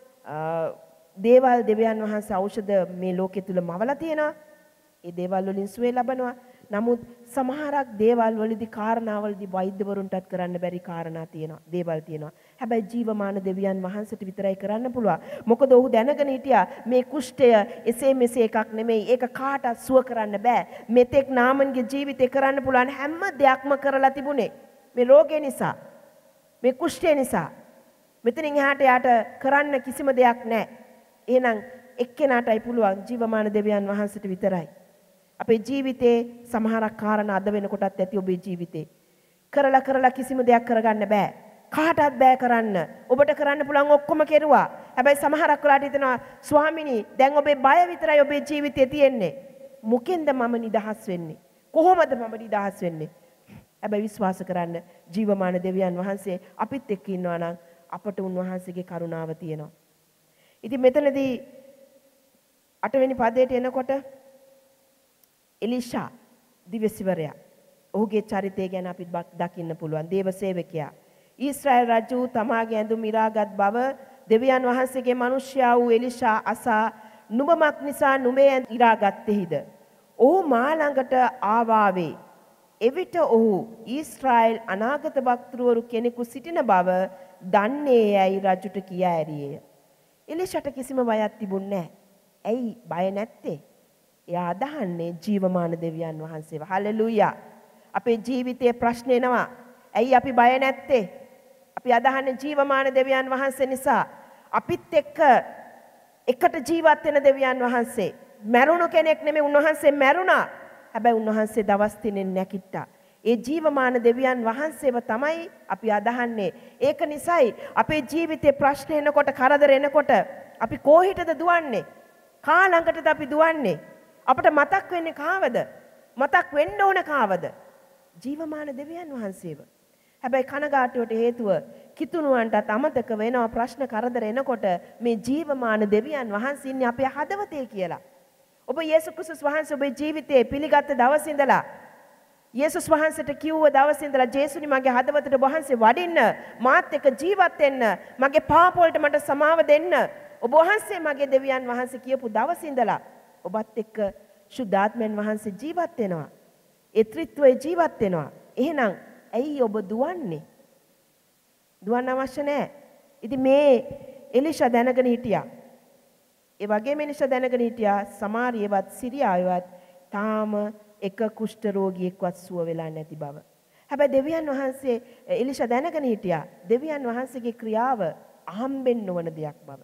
දේවල් දෙවියන් වහන්සේ ඖෂධ මේ ලෝකෙ තුල මවලා තියෙනවා. ඒ දේවල් වලින් සුවය ලබනවා. නමුත් සමහරක් දේවල් වලදී කාරණාවලදී වෛද්‍යවරුන්ටත් කරන්න බැරි කාරණා තියෙනවා. දේවල් තියෙනවා. හැබැයි ජීවමාන දෙවියන් වහන්සේට විතරයි කරන්න පුළුවන්. මොකද ඔහු දැනගෙන හිටියා මේ කුෂ්ඨය එසේ මෙසේ එකක් නෙමෙයි. ඒක කාටවත් සුව කරන්න බෑ. මෙතෙක් නාමන්ගේ ජීවිතේ කරන්න පුළුවන් හැම දෙයක්ම කරලා තිබුණේ මේ රෝගය නිසා. මේ කුෂ්ඨය නිසා. මෙතනින් එහාට යාට කරන්න කිසිම දෙයක් නැහැ. එහෙනම් එක්කෙනාටයි පුළුවන් ජීවමාන දෙවියන් වහන්සේට විතරයි. අපේ ජීවිතේ සමහරක් කාරණා අද වෙනකොටත් ඇති ඔබේ ජීවිතේ. කරලා කරලා කිසිම දෙයක් කරගන්න බෑ. කාටවත් බෑ කරන්න. ඔබට කරන්න පුළුවන් ඔක්කොම කෙරුවා. හැබැයි සමහරක් වෙලාට හිතනවා ස්වාමිනී දැන් ඔබේ බය විතරයි ඔබේ ජීවිතේ තියෙන්නේ. මොකෙන්ද මම නිදහස් වෙන්නේ? කොහොමද මම නිදහස් වෙන්නේ? හැබැයි විශ්වාස කරන්න ජීවමාන දෙවියන් වහන්සේ අපිත් එක්ක ඉන්නවා නම් අපට උන්වහන්සේගේ කරුණාව තියෙනවා. ඉතින් මෙතනදී අටවෙනි පදයට එනකොට එලිෂා දිවසිවරයා ඔහුගේ චරිතය ගැන අපි දකින්න පුළුවන්. දේව සේවකයා ඊශ්‍රායල් රජු තමාගේ ඇඳුම් ඉරාගත් බව දෙවියන් වහන්සේගේ මිනිසයා වූ එලිෂා අසා නුඹමක් නිසා නුඹේ ඉරාගත්තේහිද? ඔහු මා ළඟට ආවාවේ. එවිට ඔහු ඊශ්‍රායල් අනාගත වක්තෘවරු කෙනෙකු සිටින බව දන්නේ යයි රජුට කියා ඇරියේය. එලිෂාට කිසිම බයක් තිබුණේ නැහැ. ඇයි බය නැත්තේ? එයා අදහන්නේ ජීවමාන දෙවියන් වහන්සේව. හලෙලූයා. අපේ ජීවිතයේ ප්‍රශ්න එනවා. ඇයි අපි බය නැත්තේ? අපි අදහන්නේ ජීවමාන දෙවියන් වහන්සේ නිසා. අපිත් එක්ක එකට ජීවත් වෙන දෙවියන් වහන්සේ. මැරුණු කෙනෙක් නෙමෙයි උන්වහන්සේ මැරුණා. හැබැයි උන්වහන්සේ දවස් තුනෙන් නැගිට්ටා. ඒ ජීවමාන දෙවියන් වහන්සේව තමයි අපි අදහන්නේ. ඒක නිසායි අපේ ජීවිතේ ප්‍රශ්න එනකොට කරදර එනකොට අපි කොහෙටද දුවන්නේ? කා ළඟටද අපි දුවන්නේ? අපට මතක් වෙන්නේ කාවද? මතක් වෙන්න ඕන කාවද? ජීවමාන දෙවියන් වහන්සේව. හැබැයි කනගාටුවට හේතුව කිතුණුවන්ටත් අමතක වෙනවා ප්‍රශ්න කරදර එනකොට මේ ජීවමාන දෙවියන් වහන්සේ ඉන්නේ අපේ හදවතේ කියලා. ඔබ යේසුස් ක්‍රිස්තුස් වහන්සේ ඔබේ ජීවිතේ පිළිගත් දවස් ඉඳලා යේසුස් වහන්සේට කිව්ව දවස් ඉඳලා ජේසුනි මගේ හදවතට වහන්සේ වඩින්න මාත් එක්ක ජීවත් වෙන්න මගේ පාප වලට මට සමාව දෙන්න ඔබ වහන්සේ මගේ දෙවියන් වහන්සේ කියපු දවස් ඉඳලා ඔබත් එක්ක සුද්ධාත්මයන් වහන්සේ ජීවත් වෙනවා. ඒ ත්‍රිත්වයේ ජීවත් වෙනවා. එහෙනම් ඇයි ඔබ දුවන්නේ? දුවන්න අවශ්‍ය නැහැ. ඉතින් මේ එලිෂා දැනගෙන හිටියා. ඒ වගේම එලිෂා දැනගෙන හිටියා සමාරියවත් සිරියාවවත් තාම එක කුෂ්ඨ රෝගියෙක්වත් සුව වෙලා නැති බව. හැබැයි දෙවියන් වහන්සේ එලිෂා දැනගෙන හිටියා දෙවියන් වහන්සේගේ ක්‍රියාව අහම්බෙන් නොවන දෙයක් බව.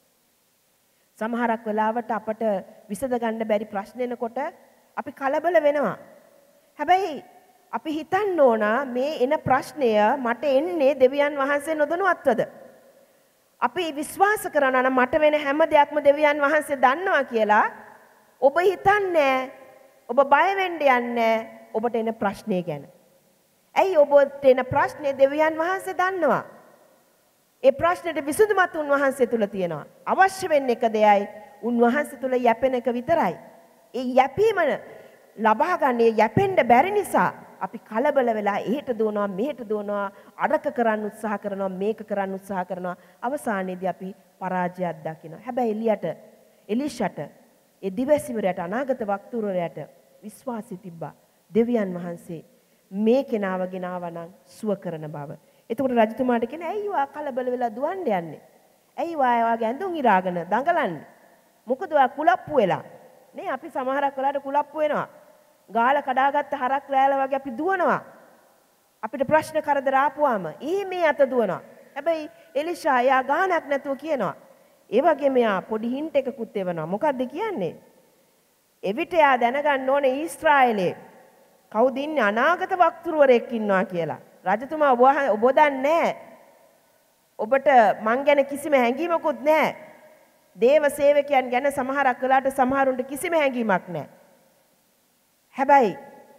සමහරක් වෙලාවට අපට විසඳ ගන්න බැරි ප්‍රශ්න එනකොට අපි කලබල වෙනවා. හැබැයි අපි හිතන්න ඕන මේ එන ප්‍රශ්නය මට එන්නේ දෙවියන් වහන්සේ නොදැනුවත්වද? අපි විශ්වාස කරනවා නම් මට වෙන හැම දෙයක්ම දෙවියන් වහන්සේ දන්නවා කියලා. ඔබ හිතන්නේ ඔබ බය වෙන්න යන්නේ ඔබට එන ප්‍රශ්නේ ගැන. ඇයි ඔබට එන ප්‍රශ්නේ දෙවියන් වහන්සේ දන්නවා. ඒ ප්‍රශ්නෙට විසඳුමත් උන්වහන්සේ තුල තියෙනවා. අවශ්‍ය වෙන්නේ එක දෙයයි උන්වහන්සේ තුල යැපෙන එක විතරයි. ඒ යැපීම ලබා ගන්න යැපෙන්න බැරි නිසා අපි කලබල වෙලා එහෙට දුවනවා මෙහෙට දුවනවා අරක කරන්න උත්සාහ කරනවා මේක කරන්න උත්සාහ කරනවා අවසානයේදී අපි පරාජයක් දකිනවා. හැබැයි එලියට එලිෂට ඒ දිවසිවරයට අනාගත වක්තුරයට විශ්වාසය තිබ්බා. දෙවියන් වහන්සේ මේ කෙනාව ගෙනාව නම් සුව කරන බව. එතකොට රජතුමාට කියන ඇයි වා කලබල වෙලා දුවන්න යන්නේ? ඇයි වා වාගේ ඇඳුම් ඉරාගෙන දඟලන්නේ? මොකද ඔයා කුලප්පු වෙලා? නේ අපි සමහරක් වෙලාවට කුලප්පු වෙනවා. ගාල කඩාගත්ත හරක් රෑල වගේ අපි දුවනවා. අපිට ප්‍රශ්න කරදර ආපුවාම ඊ මේ අත දුවනවා. හැබැයි එලිෂා යා ගානක් නැතුව කියනවා. ඒ වගේ මෙයා පොඩි හින්ට් එකකුත් එවනවා. මොකද්ද කියන්නේ? එවිට යා දැනගන්න ඕනේ ඊශ්‍රායලේ කවුද ඉන්නේ අනාගත වක්තුරුවරයෙක් ඉන්නවා කියලා. රජතුමා ඔබ ඔබ දන්නේ නැහැ. ඔබට මං ගැන කිසිම හැඟීමකුත් නැහැ. දේව සේවකයන් ගැන සමහරක් වෙලාවට සමහරුන්ට කිසිම හැඟීමක් නැහැ. හැබැයි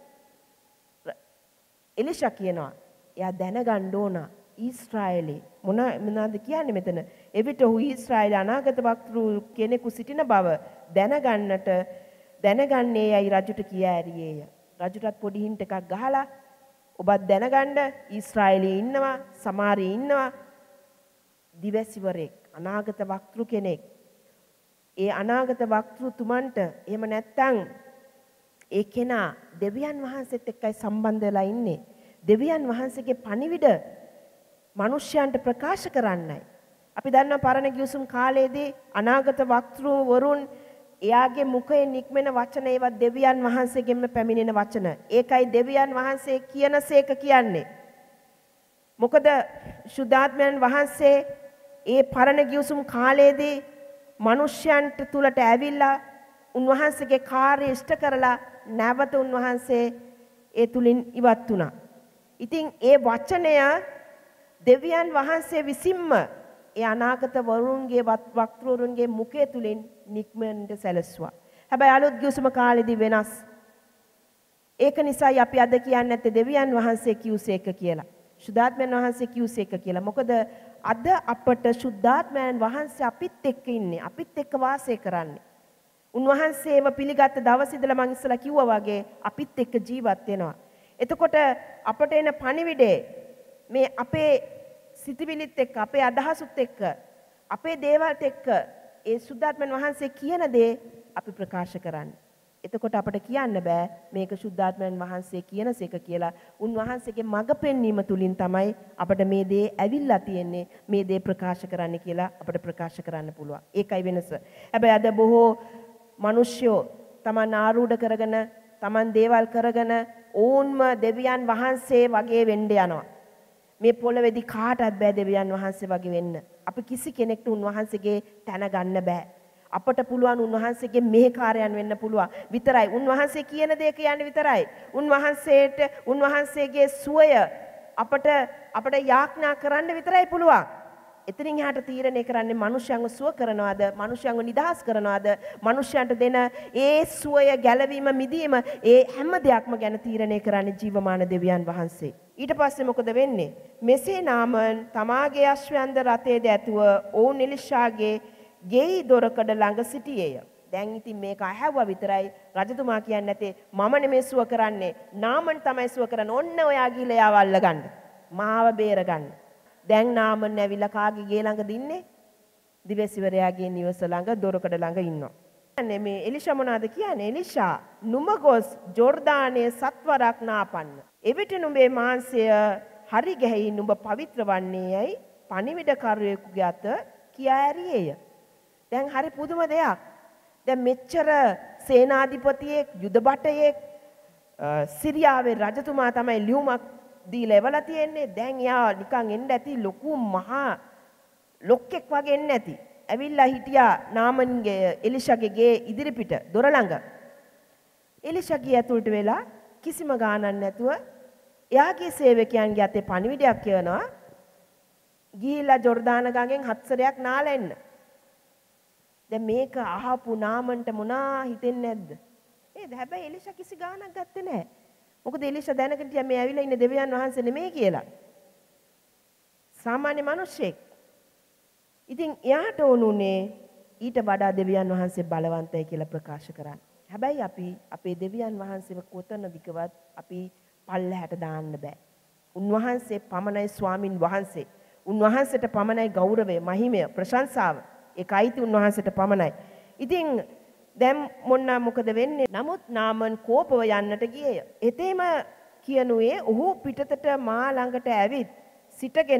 එලිෂා කියනවා එයා දැනගන්න ඕන ඊශ්‍රායලේ මොන මොනවද කියන්නේ මෙතන එවිට ඔහු ඊශ්‍රායලේ අනාගත වක්තෘ කෙනෙකු සිටින බව දැනගන්නට දැනගන්නේ යයි රජුට කියා ඇරියේය. රජුටත් පොඩි හින්ට් එකක් ගහලා ඔබත් දැනගන්න ඊශ්‍රායලේ ඉන්නවා සමාරියේ ඉන්නවා දිවැසිවරෙක් අනාගත වක්තෘ කෙනෙක්. ඒ අනාගත වක්තෘ තුමන්ට එහෙම නැත්තම් ඒ කෙනා දෙවියන් වහන්සේත් එක්කයි සම්බන්ධ වෙලා ඉන්නේ. දෙවියන් වහන්සේගේ පණිවිඩ මිනිස්යන්ට ප්‍රකාශ කරන්නයි. අපි දන්නවා පරණ ගිවිසුම් කාලයේදී අනාගත වක්තෘ වරුන් එයාගේ මුඛයෙන් නික්මෙන වචන ඒවා දෙවියන් වහන්සේගෙන්ම පැමිණෙන වචන. ඒකයි දෙවියන් වහන්සේ කියනසේක කියන්නේ. මොකද සුද්ධාත්මයන් වහන්සේ ඒ පරණ ගිවිසුම් කාලයේදී මිනිස්යන්ට තුලට ඇවිල්ලා උන්වහන්සේගේ කාර්ය ඉෂ්ට කරලා නැවත උන්වහන්සේ ඒ තුලින් ඉවත් වුණා. ඉතින් ඒ වචනය දෙවියන් වහන්සේ විසින්ම ඒ අනාගත වරුන්ගේ වක්තෘරුන්ගේ මුඛය තුලින් නික්මෙන්නට සැලසුවා. හැබැයි අලුත් ගිවිසුම කාලෙදී වෙනස්. ඒක නිසායි අපි අද කියන්නේ නැත්තේ දෙවියන් වහන්සේ කිව්සේක කියලා. සුද්ධාත්මයන් වහන්සේ කිව්සේක කියලා. මොකද අද අපට සුද්ධාත්මයන් වහන්සේ අපිත් එක්ක ඉන්නේ. අපිත් එක්ක වාසය කරන්නේ. උන්වහන්සේව පිළිගත් දවස් ඉඳලා මම ඉස්සලා කිව්වා වගේ අපිත් එක්ක ජීවත් වෙනවා. එතකොට අපට එන පණිවිඩේ මේ අපේ සිතවිලිත් එක්ක අපේ අදහසුත් එක්ක අපේ දේවල්ත් එක්ක ඒ සුද්ධාත්මයන් වහන්සේ කියන දේ අපි ප්‍රකාශ කරන්නේ. එතකොට අපට කියන්න බෑ මේක සුද්ධාත්මයන් වහන්සේ කියනසේක කියලා. උන්වහන්සේගේ මඟ පෙන්වීම තුලින් තමයි අපට මේ දේ ඇවිල්ලා තියෙන්නේ මේ දේ ප්‍රකාශ කරන්න කියලා අපට ප්‍රකාශ කරන්න පුළුවන්. ඒකයි වෙනස. හැබැයි අද බොහෝ මිනිස්සුયો තමන් ආරූඪ කරගෙන තමන් දේවල් කරගෙන ඕන්ම දෙවියන් වහන්සේ වගේ වෙන්න යනවා. මේ පොළවේදී කාටවත් බෑ දෙවියන් වහන්සේ වගේ වෙන්න. අපි කිසි කෙනෙක්ට උන්වහන්සේගේ තැන ගන්න බෑ. අපට පුළුවන් උන්වහන්සේගේ මෙහෙකාරයන් වෙන්න පුළුවන් විතරයි. උන්වහන්සේ කියන දේ කියන්නේ විතරයි. උන්වහන්සේට උන්වහන්සේගේ සුවය අපට අපට යාඥා කරන්න විතරයි පුළුවන්. එතනින් එහාට තීරණය කරන්නේ මිනිස්යන්ව සුව කරනවාද, මිනිස්යන්ව නිදහස් කරනවාද, මිනිස්යන්ට දෙන ඒ සුවය ගැලවීම මිදීම ඒ හැම දෙයක්ම ගැන තීරණය කරන්නේ ජීවමාන දෙවියන් වහන්සේ. ඊට පස්සේ මොකද වෙන්නේ? මෙසේ නාමන් තමාගේ අශ්වයන්ද රථයේද ඇතුව ඔවුන් එලිෂාගේ ගෙයි දොරකඩ ළඟ සිටියේය. දැන් ඉතින් මේක අහුවා විතරයි රජතුමා කියන්නේ නැතේ මම නෙමේ සුව කරන්නේ නාමන් තමයි සුව කරන්නේ. ඔන්න ඔයා ගිහලා යාව අල්ලගන්න. මාව බේරගන්න. දැන් නාමන් ඇවිල්ලා කාගේ ගේ ළඟද ඉන්නේ? දිවසිවරයාගේ නිවස ළඟ දොරකඩ ළඟ ඉන්නවා. අනේ මේ එලිෂා මොනවාද කියන්නේ? එලිෂා නුඹ ගොස් ජෝර්දානයේ සත්වරක් නාපන්න. එවිට නුඹේ මාංශය හරි ගැහි නුඹ පවිත්‍ර වන්නේ යයි පණිවිඩකරුවෙකුගේ අත කියා ඇරියේය. දැන් හරි පුදුම දෙයක්. දැන් මෙච්චර සේනාධිපතියෙක් යුද භටයෙක් සිරියාවේ රජතුමා තමයි ලියුමක් දීලා එවලා තියෙන්නේ. දැන් යා නිකන් එන්න ඇති ලොකු මහා ලොක්ෙක් වගේ එන්න ඇති. ඇවිල්ලා හිටියා නාමන්ගේ එලිෂාගේ ගේ ඉදිරිපිට දොර ළඟ. එලිෂා ගිය ඇතුළට වෙලා කිසිම ගානක් නැතුව එයාගේ සේවකයන්ගේ අතේ පණිවිඩයක් කියනවා. ගිහිල්ලා ජෝර්දාන ගඟෙන් හත්සරයක් නාලා එන්න. දැන් මේක අහපු නාමන්ට මොනා හිතෙන්නේ නැද්ද? නේද? හැබැයි එලිෂා කිසි ගානක් ගත්තේ නැහැ. මොකද එලිෂා දැනගෙන හිටියා මේ ඇවිල්ලා ඉන්නේ දෙවියන් වහන්සේ නෙමෙයි කියලා. සාමාන්‍ය මිනිස්සෙක්. ඉතින් එයාට ඕනුනේ ඊට වඩා දෙවියන් වහන්සේ බලවන්තයි කියලා ප්‍රකාශ කරන්න. හැබැයි අපි අපේ දෙවියන් වහන්සේව කොතනදිකවත් අපි පල්ලෙහාට දාන්න බෑ. උන්වහන්සේ පමණයි ස්වාමින් වහන්සේ. උන්වහන්සේට පමණයි ගෞරවය, මහිමය, ප්‍රශංසාව. ඒකයිති උන්වහන්සේට පමණයි. ඉතින් දැන් මොන්න මොකද වෙන්නේ? නමුත් නාමන් කෝපව යන්නට ගියේය. එතෙම කියනුවේ ඔහු පිටතට මා ළඟට ඇවිත් සිටගෙන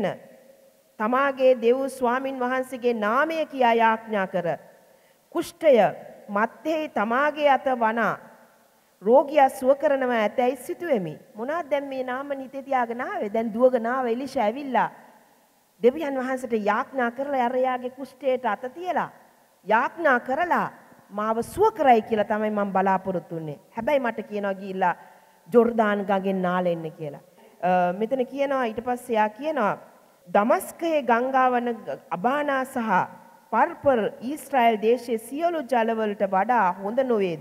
තමාගේ දෙව් ස්වාමින් වහන්සේගේ නාමය කියා යාඥා කර කුෂ්ඨය මැත්තේ තමාගේ අත වනා රෝගියා සුව කරනවා ඇතැයි සිතුවෙමි. මොනවාද දැන් මේ නාමන් හිතේ තියාගෙන ආවේ? දැන් දුවගෙන ආව එලිෂා ඇවිල්ලා දෙවියන් වහන්සේට යාඥා කරලා අරයාගේ කුෂ්ඨයට අත තියලා යාඥා කරලා මාව සුව කරයි කියලා තමයි මම බලාපොරොත්තු වෙන්නේ. හැබැයි මට කියනවා ගිහිල්ලා ජෝර්දාන් ගඟෙන් නාලෙන්න කියලා. මෙතන කියනවා ඊට පස්සේ යා කියනවා දමස්කයේ ගංගාවන අබානා සහ පර්පර් ඊශ්‍රායල් දේශයේ සියලු ජලවලට වඩා හොඳ නොවේද?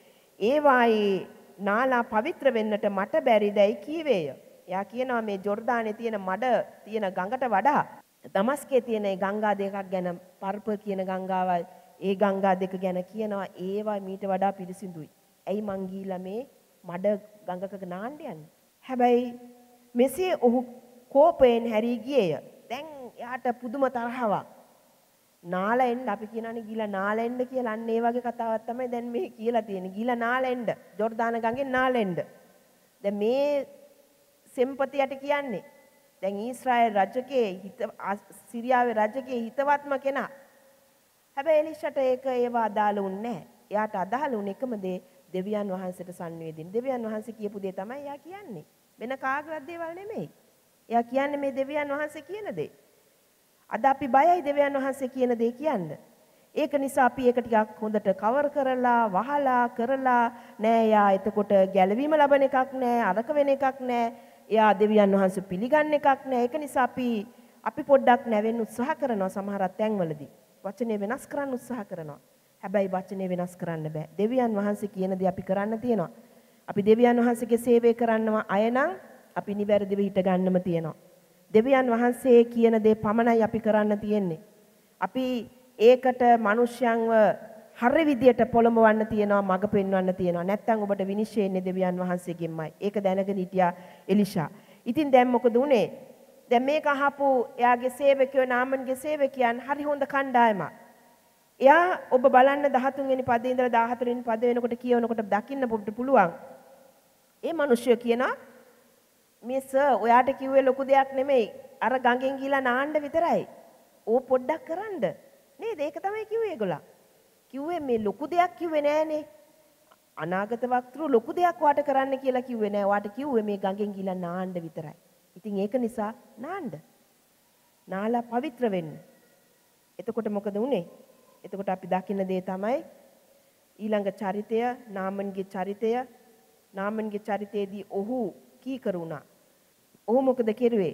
ඒවායේ නාලා පවිත්‍ර වෙන්නට මට බැරිදයි කීවේය. එයා කියනවා මේ ජෝර්දානේ තියෙන මඩ තියෙන ගඟට වඩා දමස්කයේ තියෙන ඒ ගංගා දෙකක් ගැන පර්පර් කියන ගංගාවයි ඒ ගංගා දෙක ගැන කියනවා ඒවා මීට වඩා පිරිසිදුයි. ඇයි මං ගිහිලා මේ මඩ ගඟක නාන්න යන්නේ? හැබැයි මෙසේ ඔහු කෝපයෙන් හැරී ගියේය. දැන් එයාට පුදුම තරහවක්. නාලෙන්න අපි කියනවානේ ගිහිලා නාලෙන්න කියලා. අන්න ඒ වගේ කතාවක් තමයි දැන් මේ කියලා තියෙන්නේ. ගිහිලා නාලෙන්න. ජෝර්දාන ගඟෙන් නාලෙන්න. දැන් මේ සෙම්පතියට කියන්නේ දැන් ඊශ්‍රායල් රජකේ හිත සිරියාවේ රජකේ හිතවත්ම කෙනා. හැබැයි එලිෂාට ඒක ඒව අදාළ වුණේ නැහැ. එයාට අදාළ වුණ එකම දේ දෙවියන් වහන්සේට සංවේදීන්. දෙවියන් වහන්සේ කියපු දේ තමයි එයා කියන්නේ. වෙන කාගවත් දේවල් නෙමෙයි. එයා කියන්නේ මේ දෙවියන් වහන්සේ කියන දේ. අද අපි බයයි දෙවියන් වහන්සේ කියන දේ කියන්න. ඒක නිසා අපි ඒක ටිකක් හොඳට කවර් කරලා වහලා කරලා නෑ යා එතකොට ගැළවීම ලබන එකක් නෑ අරක වෙන එකක් නෑ. එයා දෙවියන් වහන්සේ පිළිගන්න එකක් නෑ. ඒක නිසා අපි අපි පොඩ්ඩක් නැවෙන්න උත්සාහ කරනවා සමහර තැන්වලදී. වචනේ වෙනස් කරන්න උත්සාහ කරනවා. හැබැයි වචනේ වෙනස් කරන්න බෑ. දෙවියන් වහන්සේ කියන දේ අපි කරන්න තියෙනවා. අපි දෙවියන් වහන්සේගේ සේවය කරනවා අය නම් අපි නිවැරදිව හිට ගන්නම තියෙනවා. දෙවියන් වහන්සේ කියන දේ පමණයි අපි කරන්න තියෙන්නේ. අපි ඒකට මිනිස්යන්ව හරි විදියට පොළඹවන්න තියෙනවා, මඟ පෙන්වන්න තියෙනවා. නැත්නම් ඔබට විනිශ්චය එන්නේ දෙවියන් වහන්සේගෙන්මයි. ඒක දැනගෙන හිටියා එලිෂා. ඉතින් දැන් මොකද උනේ? දැන් මේක අහපු එයාගේ සේවකයෝ නාමන්ගේ සේවකයන් හරි හොඳ කණ්ඩායමක්. එයා ඔබ බලන්න දහතුන් වෙනි පදේ ඉඳලා දාහතර වෙනි පද වෙනකොට කියවනකොට දකින්න ඔබට පුළුවන්. ඒ මිනිස්සු කියනවා මේ සර් ඔයාට කිව්වේ ලොකු දෙයක් නෙමෙයි. අර ගඟෙන් ගිහලා නාන්න විතරයි. ඕ පොඩ්ඩක් කරන්න. නේද? ඒක තමයි කිව්වේ ඒගොල්ලෝ. කිව්වේ මේ ලොකු දෙයක් කිව්වේ නෑනේ. අනාගත වක්තෘ ලොකු දෙයක් වාට කරන්න කියලා කිව්වේ නෑ. වාට කිව්වේ මේ ගඟෙන් ගිහලා නාන්න විතරයි. ඉතින් ඒක නිසා නාන්න. නාලා පවිත්‍ර වෙන්න. එතකොට මොකද උනේ? එතකොට අපි දකින්න දේ තමයි ඊළඟ චරිතය නාමන්ගේ චරිතය. නාමන්ගේ චරිතයේදී ඔහු කීකරු වුණා. ඔහු මොකද කෙරුවේ?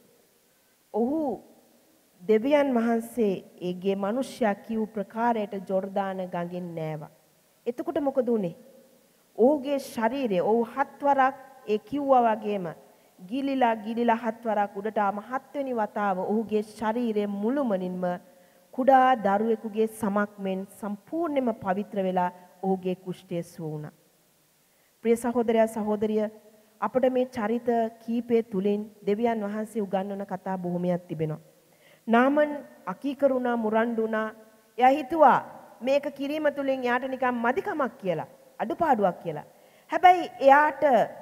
ඔහු දෙවියන් වහන්සේ ඒගේ මිනිස්යා කිව් ප්‍රකාරයට ජෝර්දාන ගඟෙන් නෑවා. එතකොට මොකද උනේ? ඔහුගේ ශරීරය ඔහු හත්වරක් ඒ කිව්වා වගේම ගිලිලා ගිලිලා හත්වරක් උඩට ආම හත්වෙනි වතාව ඔහුගේ ශරීරය මුළුමනින්ම කුඩා දරුවෙකුගේ සමක් මෙන් සම්පූර්ණයෙන්ම පවිත්‍ර වෙලා ඔහුගේ කුෂ්ඨය සුව වුණා. ප්‍රිය සහෝදරයා සහෝදරිය අපිට මේ චරිත කීපය තුලින් දෙවියන් වහන්සේ උගන්වන කතා බොහොමයක් තිබෙනවා. නාමන් අකීකරුණා මුරණ්ඩුණා. එයා හිතුවා මේක කිරීම තුලින් එයාට නිකන් මදිකමක් කියලා, අඩුපාඩුවක් කියලා. හැබැයි එයාට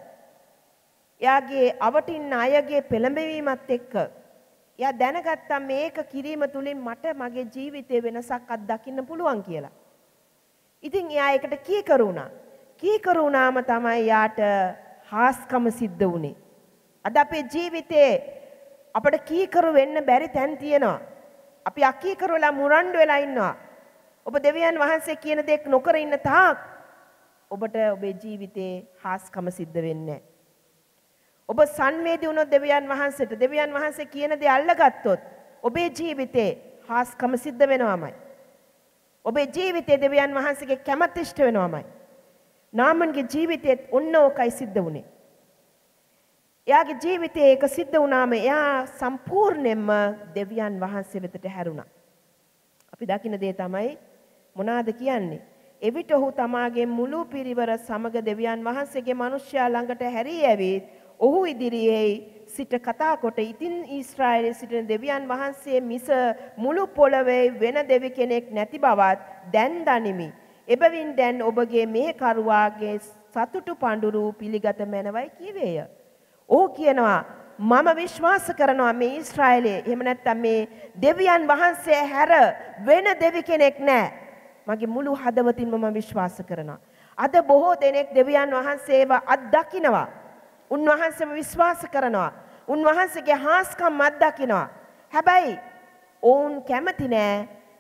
එයාගේ අවටින් අයගේ පෙළඹවීමත් එක්ක එයා දැනගත්තා මේක කිරීම තුලින් මට මගේ ජීවිතේ වෙනසක් අත්දකින්න පුළුවන් කියලා. ඉතින් එයා ඒකට කීකරු වුණා. කීකරු වුණාම තමයි එයාට හාස්කම සිද්ධ වුණේ. අද අපේ ජීවිතේ අපිට කීකරු වෙන්න බැරි තැන් තියෙනවා. අපි අකීකරු වෙලා මුරණ්ඩු වෙලා ඉන්නවා. ඔබ දෙවියන් වහන්සේ කියන දේ නොකර ඉන්න තාක් ඔබට ඔබේ ජීවිතේ හාස්කම සිද්ධ වෙන්නේ නැහැ. ඔබ සංවේදී වුණොත් දෙවියන් වහන්සේට දෙවියන් වහන්සේ කියන දේ අල්ලගත්තොත් ඔබේ ජීවිතේ හාස්කම සිද්ධ වෙනවමයි. ඔබේ ජීවිතේ දෙවියන් වහන්සේගේ කැමැත්ත ඉෂ්ට වෙනවමයි. නාමන්ගේ ජීවිතේත් ඔන්න ඕකයි සිද්ධ වුණේ. එයාගේ ජීවිතයේ ඒක සිද්ධ වුණාම එයා සම්පූර්ණයෙන්ම දෙවියන් වහන්සේ වෙතට හැරුණා. අපි දකින දේ තමයි මොනවාද කියන්නේ? එවිට ඔහු තමාගේ මුළු පිරිවර සමග දෙවියන් වහන්සේගේ මිනිසයා ළඟට හැරී ඇවිත් ඔහු ඉදිරියේ සිට කතා කොට ඉතින් ඊශ්‍රායලයේ සිටින දෙවියන් වහන්සේ මිස මුළු පොළවේ වෙන දෙවි කෙනෙක් නැති බවත් දැන් දනිමි. එබැවින් දැන් ඔබගේ මෙහෙකරුවාගේ සතුටු පඬුරු පිළිගත මැනවයි කීවේය. ඔහු කියනවා මම විශ්වාස කරනවා මේ ඊශ්‍රායලයේ එහෙම නැත්නම් මේ දෙවියන් වහන්සේ හැර වෙන දෙවි කෙනෙක් නැහැ. මගේ මුළු හදවතින්ම මම විශ්වාස කරනවා. අද බොහෝ දෙනෙක් දෙවියන් වහන්සේව අත්දකින්නවා. උන්වහන්සේව විශ්වාස කරනවා. උන්වහන්සේගේ හාස්කම් අත්දකින්නවා. හැබැයි ඔවුන් කැමති නෑ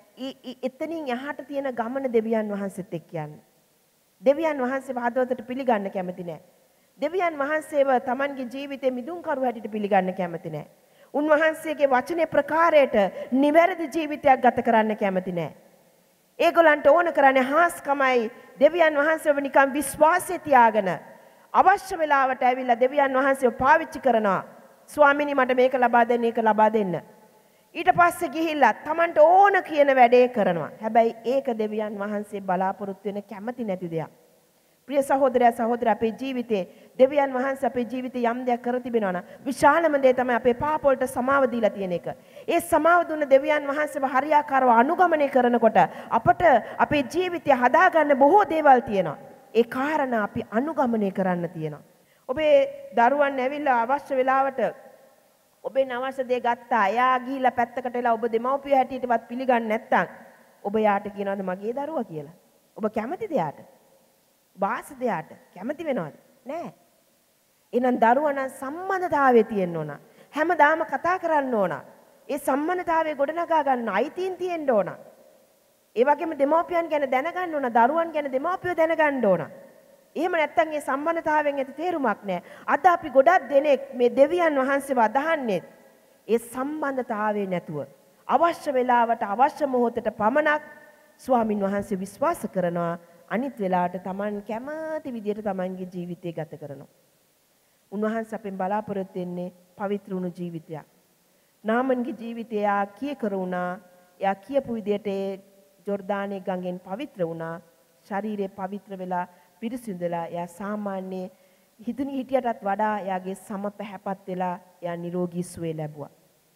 එතනින් එහාට තියෙන ගමන දෙවියන් වහන්සේත් එක්ක යන්න. දෙවියන් වහන්සේව හදවතට පිළිගන්න කැමති නෑ. දෙවියන් වහන්සේව Tamanගේ ජීවිතේ මිදුම්කරු හැටියට පිළිගන්න කැමති නෑ. උන්වහන්සේගේ වචනේ ප්‍රකාරයට නිවැරදි ජීවිතයක් ගත කරන්න කැමති නෑ. ඒගොල්ලන්ට ඕන කරන්නේ හාස්කමයි දෙවියන් වහන්සේව නිකන් විශ්වාසය තියාගෙන අවශ්‍ය වෙලාවට ඇවිල්ලා දෙවියන් වහන්සේව පාවිච්චි කරනවා. ස්වාමිනී මට මේක ලබා දෙන්න ඒක ලබා දෙන්න. ඊට පස්සේ ගිහිල්ලා Tamanට ඕන කියන වැඩේ කරනවා. හැබැයි ඒක දෙවියන් වහන්සේ බලාපොරොත්තු වෙන කැමති නැති දෙයක්. ප්‍රිය සහෝදරයා සහෝදරයා අපේ ජීවිතේ දෙවියන් වහන්සේ අපේ ජීවිතේ යම් දෙයක් කර තිබෙනවා නම් විශාලම දේ තමයි අපේ පාප වලට සමාව දීලා තියෙන එක. ඒ සමාව දුන්න දෙවියන් වහන්සේව හරියාකාරව අනුගමනය කරනකොට අපට අපේ ජීවිතය හදාගන්න බොහෝ දේවල් තියෙනවා. ඒ කාරණා අපි අනුගමනය කරන්න තියෙනවා. ඔබේ දරුවන් ඇවිල්ලා අවශ්‍ය වෙලාවට ඔබේ අවශ්‍ය දේ ගත්තා. එයා ගිහිල්ලා පැත්තකට වෙලා ඔබ දෙමව්පිය හැටියටවත් පිළිගන්නේ නැත්නම් ඔබ යාට කියනවාද මගේ දරුවා කියලා? ඔබ කැමතිද යාට? වාස දෙයට කැමති වෙනවද? නෑ. එහෙනම් දරුවා නම් සම්බන්ධතාවයේ තියෙන්න ඕන. හැමදාම කතා කරන්න ඕන. ඒ සම්බන්ධතාවය ගොඩනගා ගන්න අයිතීන් තියෙන්න ඕන. ඒ වගේම දෙමව්පියන් ගැන දැනගන්න ඕන, දරුවන් ගැන දෙමව්පියෝ දැනගන්න ඕන. එහෙම නැත්නම් ඒ සම්බන්ධතාවයෙන් ඇති තේරුමක් නෑ. අද අපි ගොඩක් දෙනෙක් මේ දෙවියන් වහන්සේව අදහන්නේ ඒ සම්බන්ධතාවය නැතුව. අවශ්‍ය වෙලාවට අවශ්‍ය මොහොතට පමණක් ස්වාමින් වහන්සේ විශ්වාස කරනවා. අනිත් වෙලාවට Taman කැමති විදියට Tamanගේ ජීවිතය ගත කරනවා. උන්වහන්සේ අපෙන් බලාපොරොත්තු වෙන්නේ පවිත්‍ර වුණු ජීවිතයක්. නාමන්ගේ ජීවිතය කිය කරුණා. එයා කියපු විදියට ඒ ජෝර්දානයේ ගඟෙන් පවිත්‍ර වුණා. ශරීරය පවිත්‍ර වෙලා පිරිසිදුලා එයා සාමාන්‍ය හිතුණු හිටියටත් වඩා එයාගේ සම පැහැපත් වෙලා එයා නිරෝගී සුවය ලැබුවා.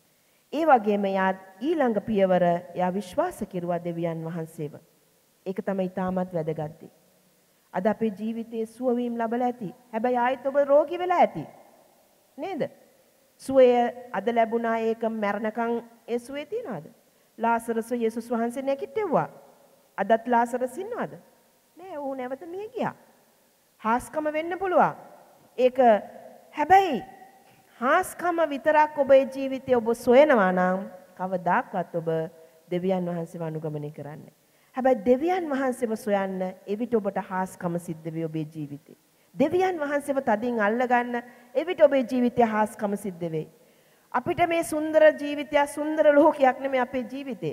ඒ වගේම එයා ඊළඟ පියවර එයා විශ්වාස කෙරුවා දෙවියන් වහන්සේව. ඒක තමයි තාමත් වැදගත් දේ. අද අපේ ජීවිතයේ සුව වීම ලැබලා ඇති. හැබැයි ආයෙත් ඔබ රෝගී වෙලා ඇති. නේද? සුවය අද ලැබුණා ඒක මරණකම් ඒ සුවේ තියනවාද? ලාසරස් යේසුස් වහන්සේ නැගිට්ටෙව්වා. අදත් ලාසරස් ඉන්නවද? නෑ ඌ නැවත මිය ගියා. හාස්කම වෙන්න පුළුවන්. ඒක හැබැයි හාස්කම විතරක් ඔබේ ජීවිතේ ඔබ සොයනවා නම් කවදාකවත් ඔබ දෙවියන් වහන්සේව අනුගමනය කරන්නේ. හැබැයි දෙවියන් වහන්සේව සොයන්න එවිට ඔබට හාස්කම සිද්ධ වෙයි ඔබේ ජීවිතේ. දෙවියන් වහන්සේව තදින් අල්ලගන්න එවිට ඔබේ ජීවිතේ හාස්කම සිද්ධ වෙයි. අපිට මේ සුන්දර ජීවිතය සුන්දර ලෝකයක් නෙමෙයි අපේ ජීවිතේ.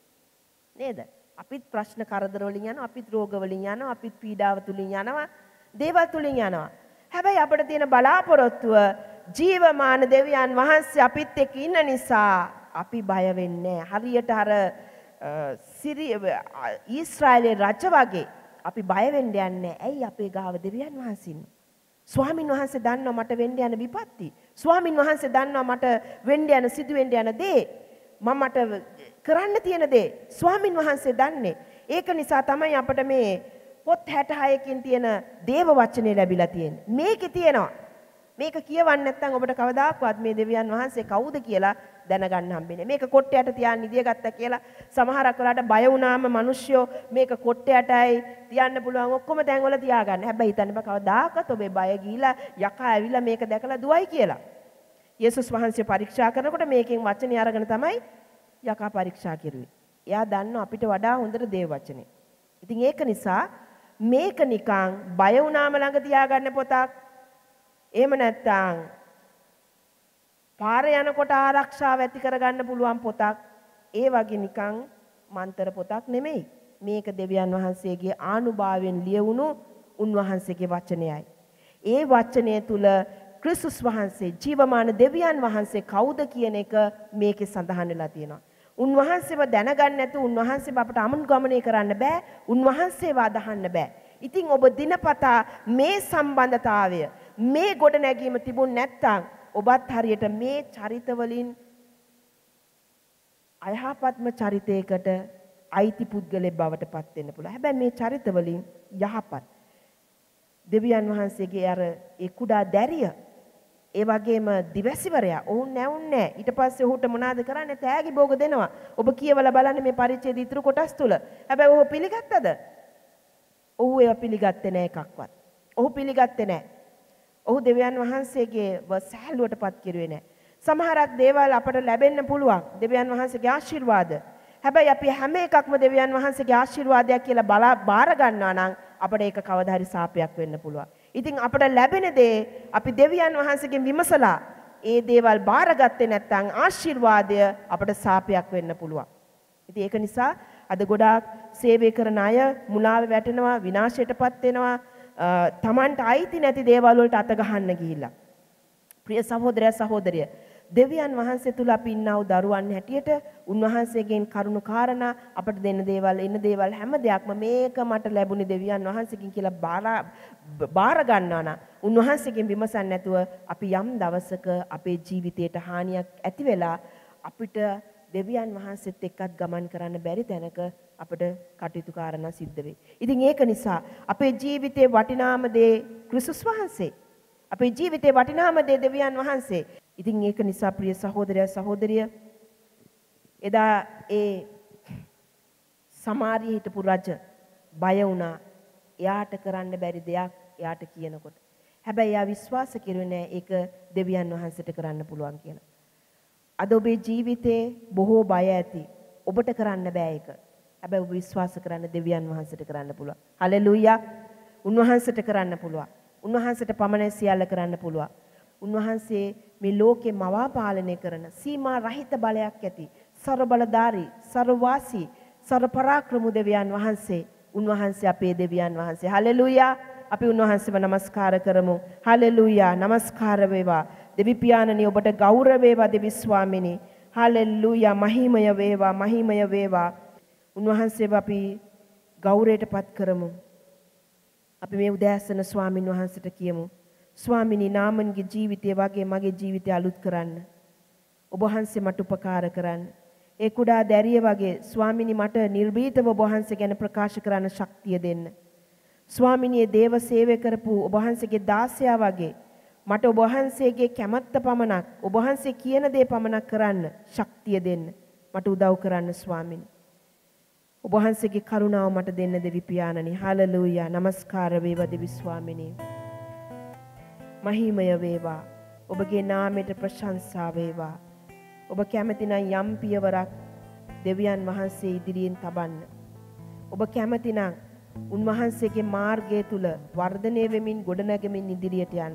නේද? අපිත් ප්‍රශ්න කරදර වලින් යනවා, අපිත් රෝග වලින් යනවා, අපිත් පීඩාව තුලින් යනවා, දේවල් තුලින් යනවා. හැබැයි අපිට තියෙන බලාපොරොත්තුව ජීවමාන දෙවියන් වහන්සේ අපිත් එක්ක ඉන්න නිසා අපි බය වෙන්නේ නැහැ. හරියට අර ඊශ්‍රායලේ රජ වගේ අපි බය වෙන්න යන්නේ. ඇයි අපේ ගාව දෙවියන් වහන්සේ ඉන්නවා. ස්වාමින් වහන්සේ දන්නවා මට වෙන්න යන විපත්ති. ස්වාමින් වහන්සේ දන්නවා මට වෙන්න යන සිදු වෙන්න යන දේ. මම මට කරන්න තියෙන දේ ස්වාමින් වහන්සේ දන්නේ. ඒක නිසා තමයි අපිට මේ පොත් හැට හයකින් තියෙන දේව වචනේ ලැබිලා තියෙන්නේ. මේකේ තියෙනවා. මේක කියවන්න නැත්නම් ඔබට කවදාකවත් මේ දෙවියන් වහන්සේ කවුද කියලා දැනගන්න හම්බෙන්නේ. මේක කොට්ටයට තියාගෙන ඉදිය ගත්තා කියලා සමහරක් වෙලාවට බය වුණාම මිනිස්සුયો මේක කොට්ටයටයි තියන්න පුළුවන් ඔක්කොම තැන්වල තියාගන්න. හැබැයි හිතන්න බෑ කවදාකවත් ඔබේ බය ගිහිලා යකා ඇවිල්ලා මේක දැකලා දුවයි කියලා. යේසුස් වහන්සේ පරීක්ෂා කරනකොට මේකෙන් වචනේ අරගෙන තමයි යකා පරීක්ෂා කෙරුවේ. එයා දන්නවා අපිට වඩා හොඳට දේව වචනේ. ඉතින් ඒක නිසා මේක නිකන් බය වුණාම ළඟ තියාගන්න පොතක්. එහෙම නැත්නම් පාරේ යනකොට ආරක්ෂාව ඇති කරගන්න පුළුවන් පොතක්. ඒ වගේ නිකන් මන්තර පොතක් නෙමෙයි. මේක දෙවියන් වහන්සේගේ ආනුභාවයෙන් ලියවුණු උන්වහන්සේගේ වචනයයි. ඒ වචනය තුල ක්‍රිස්තුස් වහන්සේ ජීවමාන දෙවියන් වහන්සේ කවුද කියන එක මේකේ සඳහන් වෙලා තියෙනවා. උන්වහන්සේව දැනගන්න නැතුව උන්වහන්සේව අපට අනුගමනය කරන්න බෑ. උන්වහන්සේව අදහන්න බෑ. ඉතින් ඔබ දිනපතා මේ සම්බන්ධතාවය මේ ගොඩ නැගීම තිබුණ නැත්නම් ඔබත් හරියට මේ චරිත වලින් අයහපත්ම චරිතයකට අයිති පුද්ගලයෙක් බවට පත් වෙන්න පුළුවන්. හැබැයි මේ චරිත වලින් යහපත් දෙවියන් වහන්සේගේ අර ඒ කුඩා දැරිය ඒ වගේම දිවැසිවරයා ඔවුන් නැවුන්නේ නැහැ. ඊට පස්සේ ඔහුට මොනවාද කරන්නේ? තෑගි භෝග දෙනවා. ඔබ කියවලා බලන්න මේ පරිච්ඡේද ඉතුරු කොටස් තුල. හැබැයි ඔහු පිළිගත්තද? ඔහු ඒව පිළිගත්තේ නැහැ එකක්වත්. ඔහු පිළිගත්තේ නැහැ. ඔහු දෙවියන් වහන්සේගේ සැලුවටපත් කෙරුවේ නැහැ. සමහරක් දේවල් අපට ලැබෙන්න පුළුවන් දෙවියන් වහන්සේගේ ආශිර්වාද. හැබැයි අපි හැම එකක්ම දෙවියන් වහන්සේගේ ආශිර්වාදයක් කියලා බලා බාර ගන්නවා නම් අපිට ඒක කවදා හරි සාපයක් වෙන්න පුළුවන්. ඉතින් අපට ලැබෙන දේ අපි දෙවියන් වහන්සේගෙන් විමසලා ඒ දේවල් බාරගත්තේ නැත්නම් ආශිර්වාදය අපට සාපයක් වෙන්න පුළුවන්. ඉතින් ඒක නිසා අද ගොඩාක් සේවය කරන අය මුලාවේ වැටෙනවා, විනාශයටපත් වෙනවා, තමන්ට අයිති නැති දේවල් වලට අත ගහන්න ගිහිල්ලා. ප්‍රිය සහෝදරයා සහෝදරිය, දෙවියන් වහන්සේ තුල අපි ඉන්නා වූ දරුවන් හැටියට උන්වහන්සේගෙන් කරුණු කාරණා අපට දෙන්න දේවල් එන දේවල් හැම දෙයක්ම මේක මට ලැබුණේ දෙවියන් වහන්සේගෙන් කියලා බාර බාර ගන්නවා නම් උන්වහන්සේගෙන් විමසන්නේ නැතුව අපි යම් දවසක අපේ ජීවිතයට හානියක් ඇති වෙලා අපිට දෙවියන් වහන්සේත් එක්කත් ගමන් කරන්න බැරි තැනක අපිට කටයුතු කාරණා සිද්ධ වෙයි. ඉතින් ඒක නිසා අපේ ජීවිතේ වටිනාම දේ ක්‍රිස්තුස් වහන්සේ. අපේ ජීවිතේ වටිනාම දේ දෙවියන් වහන්සේ. ඉතින් ඒක නිසා ප්‍රිය සහෝදරයා සහෝදරිය එදා ඒ සමාරියේ හිටපු රජ බය වුණා. එයාට කරන්න බැරි දෙයක් එයාට කියනකොට. හැබැයි එයා විශ්වාස කෙරුවේ නෑ ඒක දෙවියන් වහන්සේට කරන්න පුළුවන් කියලා. අද ඔබේ ජීවිතේ බොහෝ බය ඇති. ඔබට කරන්න බෑ ඒක. හැබැයි ඔබ විශ්වාස කරන්න දෙවියන් වහන්සේට කරන්න පුළුවන්. හලෙලූයා. උන්වහන්සේට කරන්න පුළුවන්. උන්වහන්සේට පමණයි සියල්ල කරන්න පුළුවන්. උන්වහන්සේ මේ ලෝකේ මවා පාලනය කරන සීමා රහිත බලයක් ඇති සර්ව බලධාරී සර්වවාසී සර්ව පරාක්‍රම දෙවියන් වහන්සේ. උන්වහන්සේ අපේ දෙවියන් වහන්සේ. හලෙලූයා. අපි උන්වහන්සේව නමස්කාර කරමු. හලෙලූයා. නමස්කාර වේවා. දෙවි පියාණනි ඔබට ගෞරව වේවා දෙවි ස්වාමිනී. හලෙලූයා. මහිමය වේවා මහිමය වේවා. උන්වහන්සේව අපි ගෞරවයටපත් කරමු. අපි මේ උදෑසන ස්වාමින් වහන්සේට කියමු. ස්වාමිනී නාමන්ගේ ජීවිතය වගේ මගේ ජීවිතය අලුත් කරන්න. ඔබ වහන්සේ මට උපකාර කරන්න. ඒ කුඩා දැරිය වගේ ස්වාමිනී මට නිර්භීතව ඔබ වහන්සේ ගැන ප්‍රකාශ කරන්න ශක්තිය දෙන්න. ස්වාමිනී දේව සේවය කරපු ඔබ වහන්සේගේ දාසයා වගේ මට ඔබ වහන්සේගේ කැමැත්ත පමණක් ඔබ වහන්සේ කියන දේ පමණක් කරන්න ශක්තිය දෙන්න. මට උදව් කරන්න ස්වාමිනී. ඔබ වහන්සේගේ කරුණාව මට දෙන්න දෙවි පියාණනි. හලෙලූයා. නමස්කාර වේවා දෙවි ස්වාමිනී. මහිමය වේවා. ඔබගේ නාමයට ප්‍රශංසා වේවා. ඔබ කැමති නම් යම් පියවරක් දෙවියන් වහන්සේ ඉදිරියෙන් තබන්න. ඔබ කැමති නම් උන්වහන්සේගේ මාර්ගය තුල වර්ධනය වෙමින් ගොඩනැගෙමින් ඉදිරියට යන්න.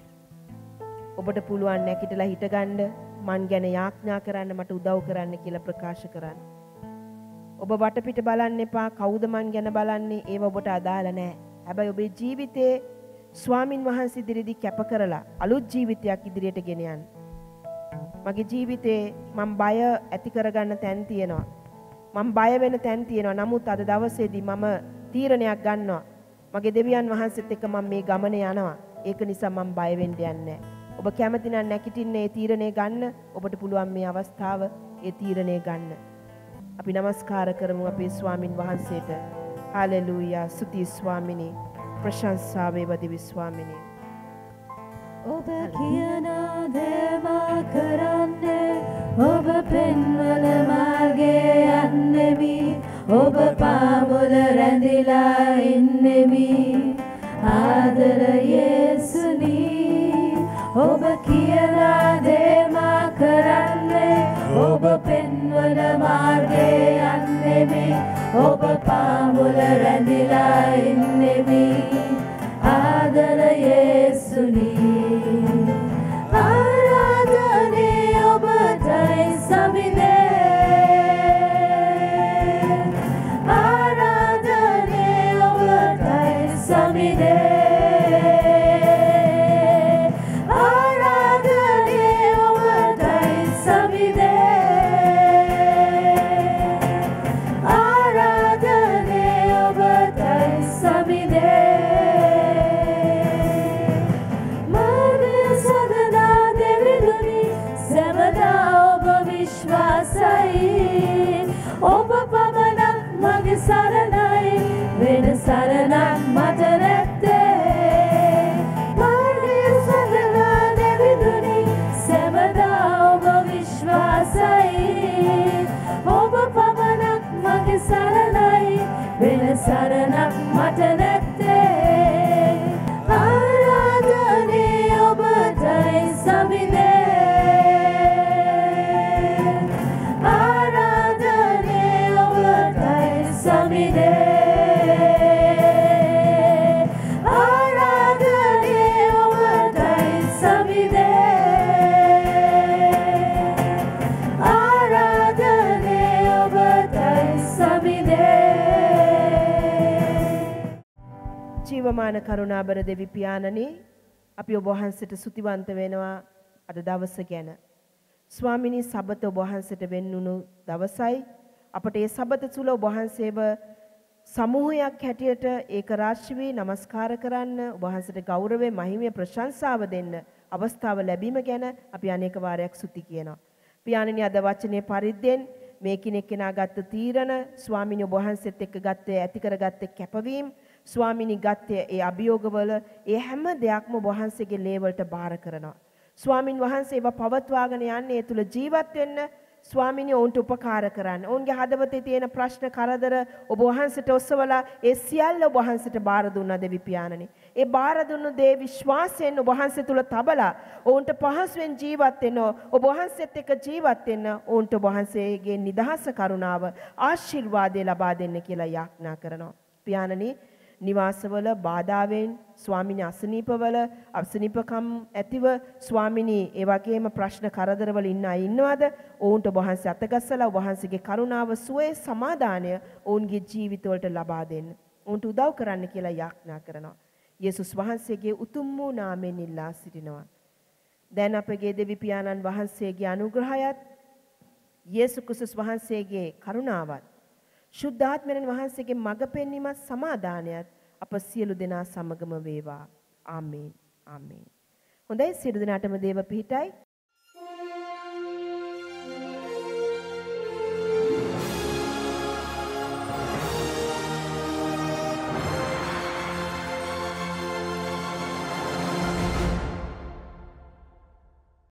ඔබට පුළුවන් නැකිටලා හිටගන්න, මන් ගැන යාඥා කරන්න, මට උදව් කරන්න කියලා ප්‍රකාශ කරන්න. ඔබ වටපිට බලන්න එපා. කවුද මන් ගැන බලන්නේ? ඒව ඔබට අදාළ නැහැ. හැබැයි ඔබේ ජීවිතේ ස්වාමින් වහන්සේ ඉදිරියේදී කැප කරලා අලුත් ජීවිතයක් ඉදිරියට ගෙන යන්න. මගේ ජීවිතේ මම බය ඇති කරගන්න තැන් තියෙනවා. මම බය වෙන තැන් තියෙනවා. නමුත් අද දවසේදී මම තීරණයක් ගන්නවා. මගේ දෙවියන් වහන්සේත් එක්ක මම මේ ගමනේ යනවා. ඒක නිසා මම බය වෙන්න යන්නේ නැහැ. ඔබ කැමති නම් නැගිටින්න ඒ තීරණය ගන්න. ඔබට පුළුවන් මේ අවස්ථාව ඒ තීරණය ගන්න. අපි නමස්කාර කරමු අපේ ස්වාමින් වහන්සේට. හලෙලූයා. ස්තුති ස්වාමිනී. ප්‍රශංසා වේවා දෙවි ස්වාමිනී. ඔබ කියන දේවා කරන්නේ ඔබ පෙන්වන මාර්ගේ යන්නෙමි. ඔබ පාමුල රැඳිලා ඉන්නෙමි. ආදර යේසුනි ඔබ කියන දේවා කරන්නේ ඔබ පෙන්වන මාර්ගේ යන්නෙමි. ඔබ පාමුල රැඳිලා ඉන්නෙමි. ආදර යේසුනි ආරාධනේ ඔබටයි සමිනේ. ආරාධනේ ඔබටයි සමිනේ. වෙන සරණක් මට නැත්තේ මාර්ගය සඳහා නැවිදුනි සැමදා ඔබ විශ්වාසයි ඔබ පමණක් මගේ සරණයි වෙන සරණක් මට නැත්තේ ආරාධනේ ඔබටයි සමිදේ ආරාධනේ ඔබටයි සමිදේ ආරාධනේ ඔබටයි සමිදේ ආරාධනේ ඔබටයි සමිදේ ජීවමාන කරුණාබර දෙවි පියාණනි අපි ඔබ වහන්සේට ස්තුතිවන්ත වෙනවා අද දවස ගැන. ස්වාමිනී සබත ඔබ වහන්සේට වෙන්නුණු දවසයි. අපට ඒ සබත තුල ඔබ වහන්සේව සමූහයක් හැටියට ඒක රාශී නමස්කාර කරන්න ඔබ වහන්සේට ගෞරවය මහිමය ප්‍රශංසාව දෙන්න අවස්ථාව ලැබීම ගැන අපි අනේක වාරයක් ස්තුති කියනවා. පියාණනි අද වචනේ පරිද්දෙන් මේ කිනෙක කෙනා ගත්ත තීරණ ස්වාමිනී ඔබ වහන්සේත් එක්ක ගත්තේ ඇති කරගත්තේ කැපවීම ස්වාමිනී ගත්තේ ඒ අභියෝගවල ඒ හැම දෙයක්ම ඔබ වහන්සේගේ ලේවලට බාර කරනවා. ස්වාමින් වහන්සේ ඒවා පවත්වාගෙන යන්නේ ඒ තුල ජීවත් වෙන්න ස්වාමිනී ඔවුන්ට උපකාර කරන්න. ඔවුන්ගේ හදවතේ තියෙන ප්‍රශ්න කරදර ඔබ වහන්සේට ඔස්සවලා ඒ සියල්ල ඔබ වහන්සේට බාර දුන්නා දෙවි පියාණනි. ඒ බාර දුන්නු දේ විශ්වාසයෙන් ඔබ වහන්සේ තුල තබලා ඔවුන්ට පහසුවෙන් ජීවත් වෙන්න ඔබ වහන්සේත් එක්ක ජීවත් වෙන්න ඔවුන්ට ඔබ වහන්සේගේ නිදහස කරුණාව ආශිර්වාදය ලබා දෙන්න කියලා යාඥා කරනවා. පියාණනි නිවාසවල බාධාවෙන් ස්වාමිනී අසනීපවල අසනීපකම් ඇතිව ස්වාමිනී ඒ වගේම ප්‍රශ්න කරදරවල ඉන්න අය ඉන්නවද ඔවුන්ට ඔබ වහන්සේ අතගස්සලා ඔබ වහන්සේගේ කරුණාව සුවේ සමාදානය ඔවුන්ගේ ජීවිතවලට ලබා දෙන්න ඔවුන්ට උදව් කරන්න කියලා යාඥා කරනවා යේසුස් වහන්සේගේ උතුම් වූ නාමයෙන් ඉල්ලා සිටිනවා දැන් අපගේ දෙවි පියාණන් වහන්සේගේ අනුග්‍රහයත් යේසුස් ක්‍රිස්තුස් වහන්සේගේ කරුණාවත් ශුද්ධාත්මයන් වහන්සේගේ මඟ පෙන්වීමත් සමාදානයත් අප සියලු දෙනා සමගම වේවා. ආමේන්. ආමේන්. හොඳයි සියලු දෙනාටම දේව පිහිටයි.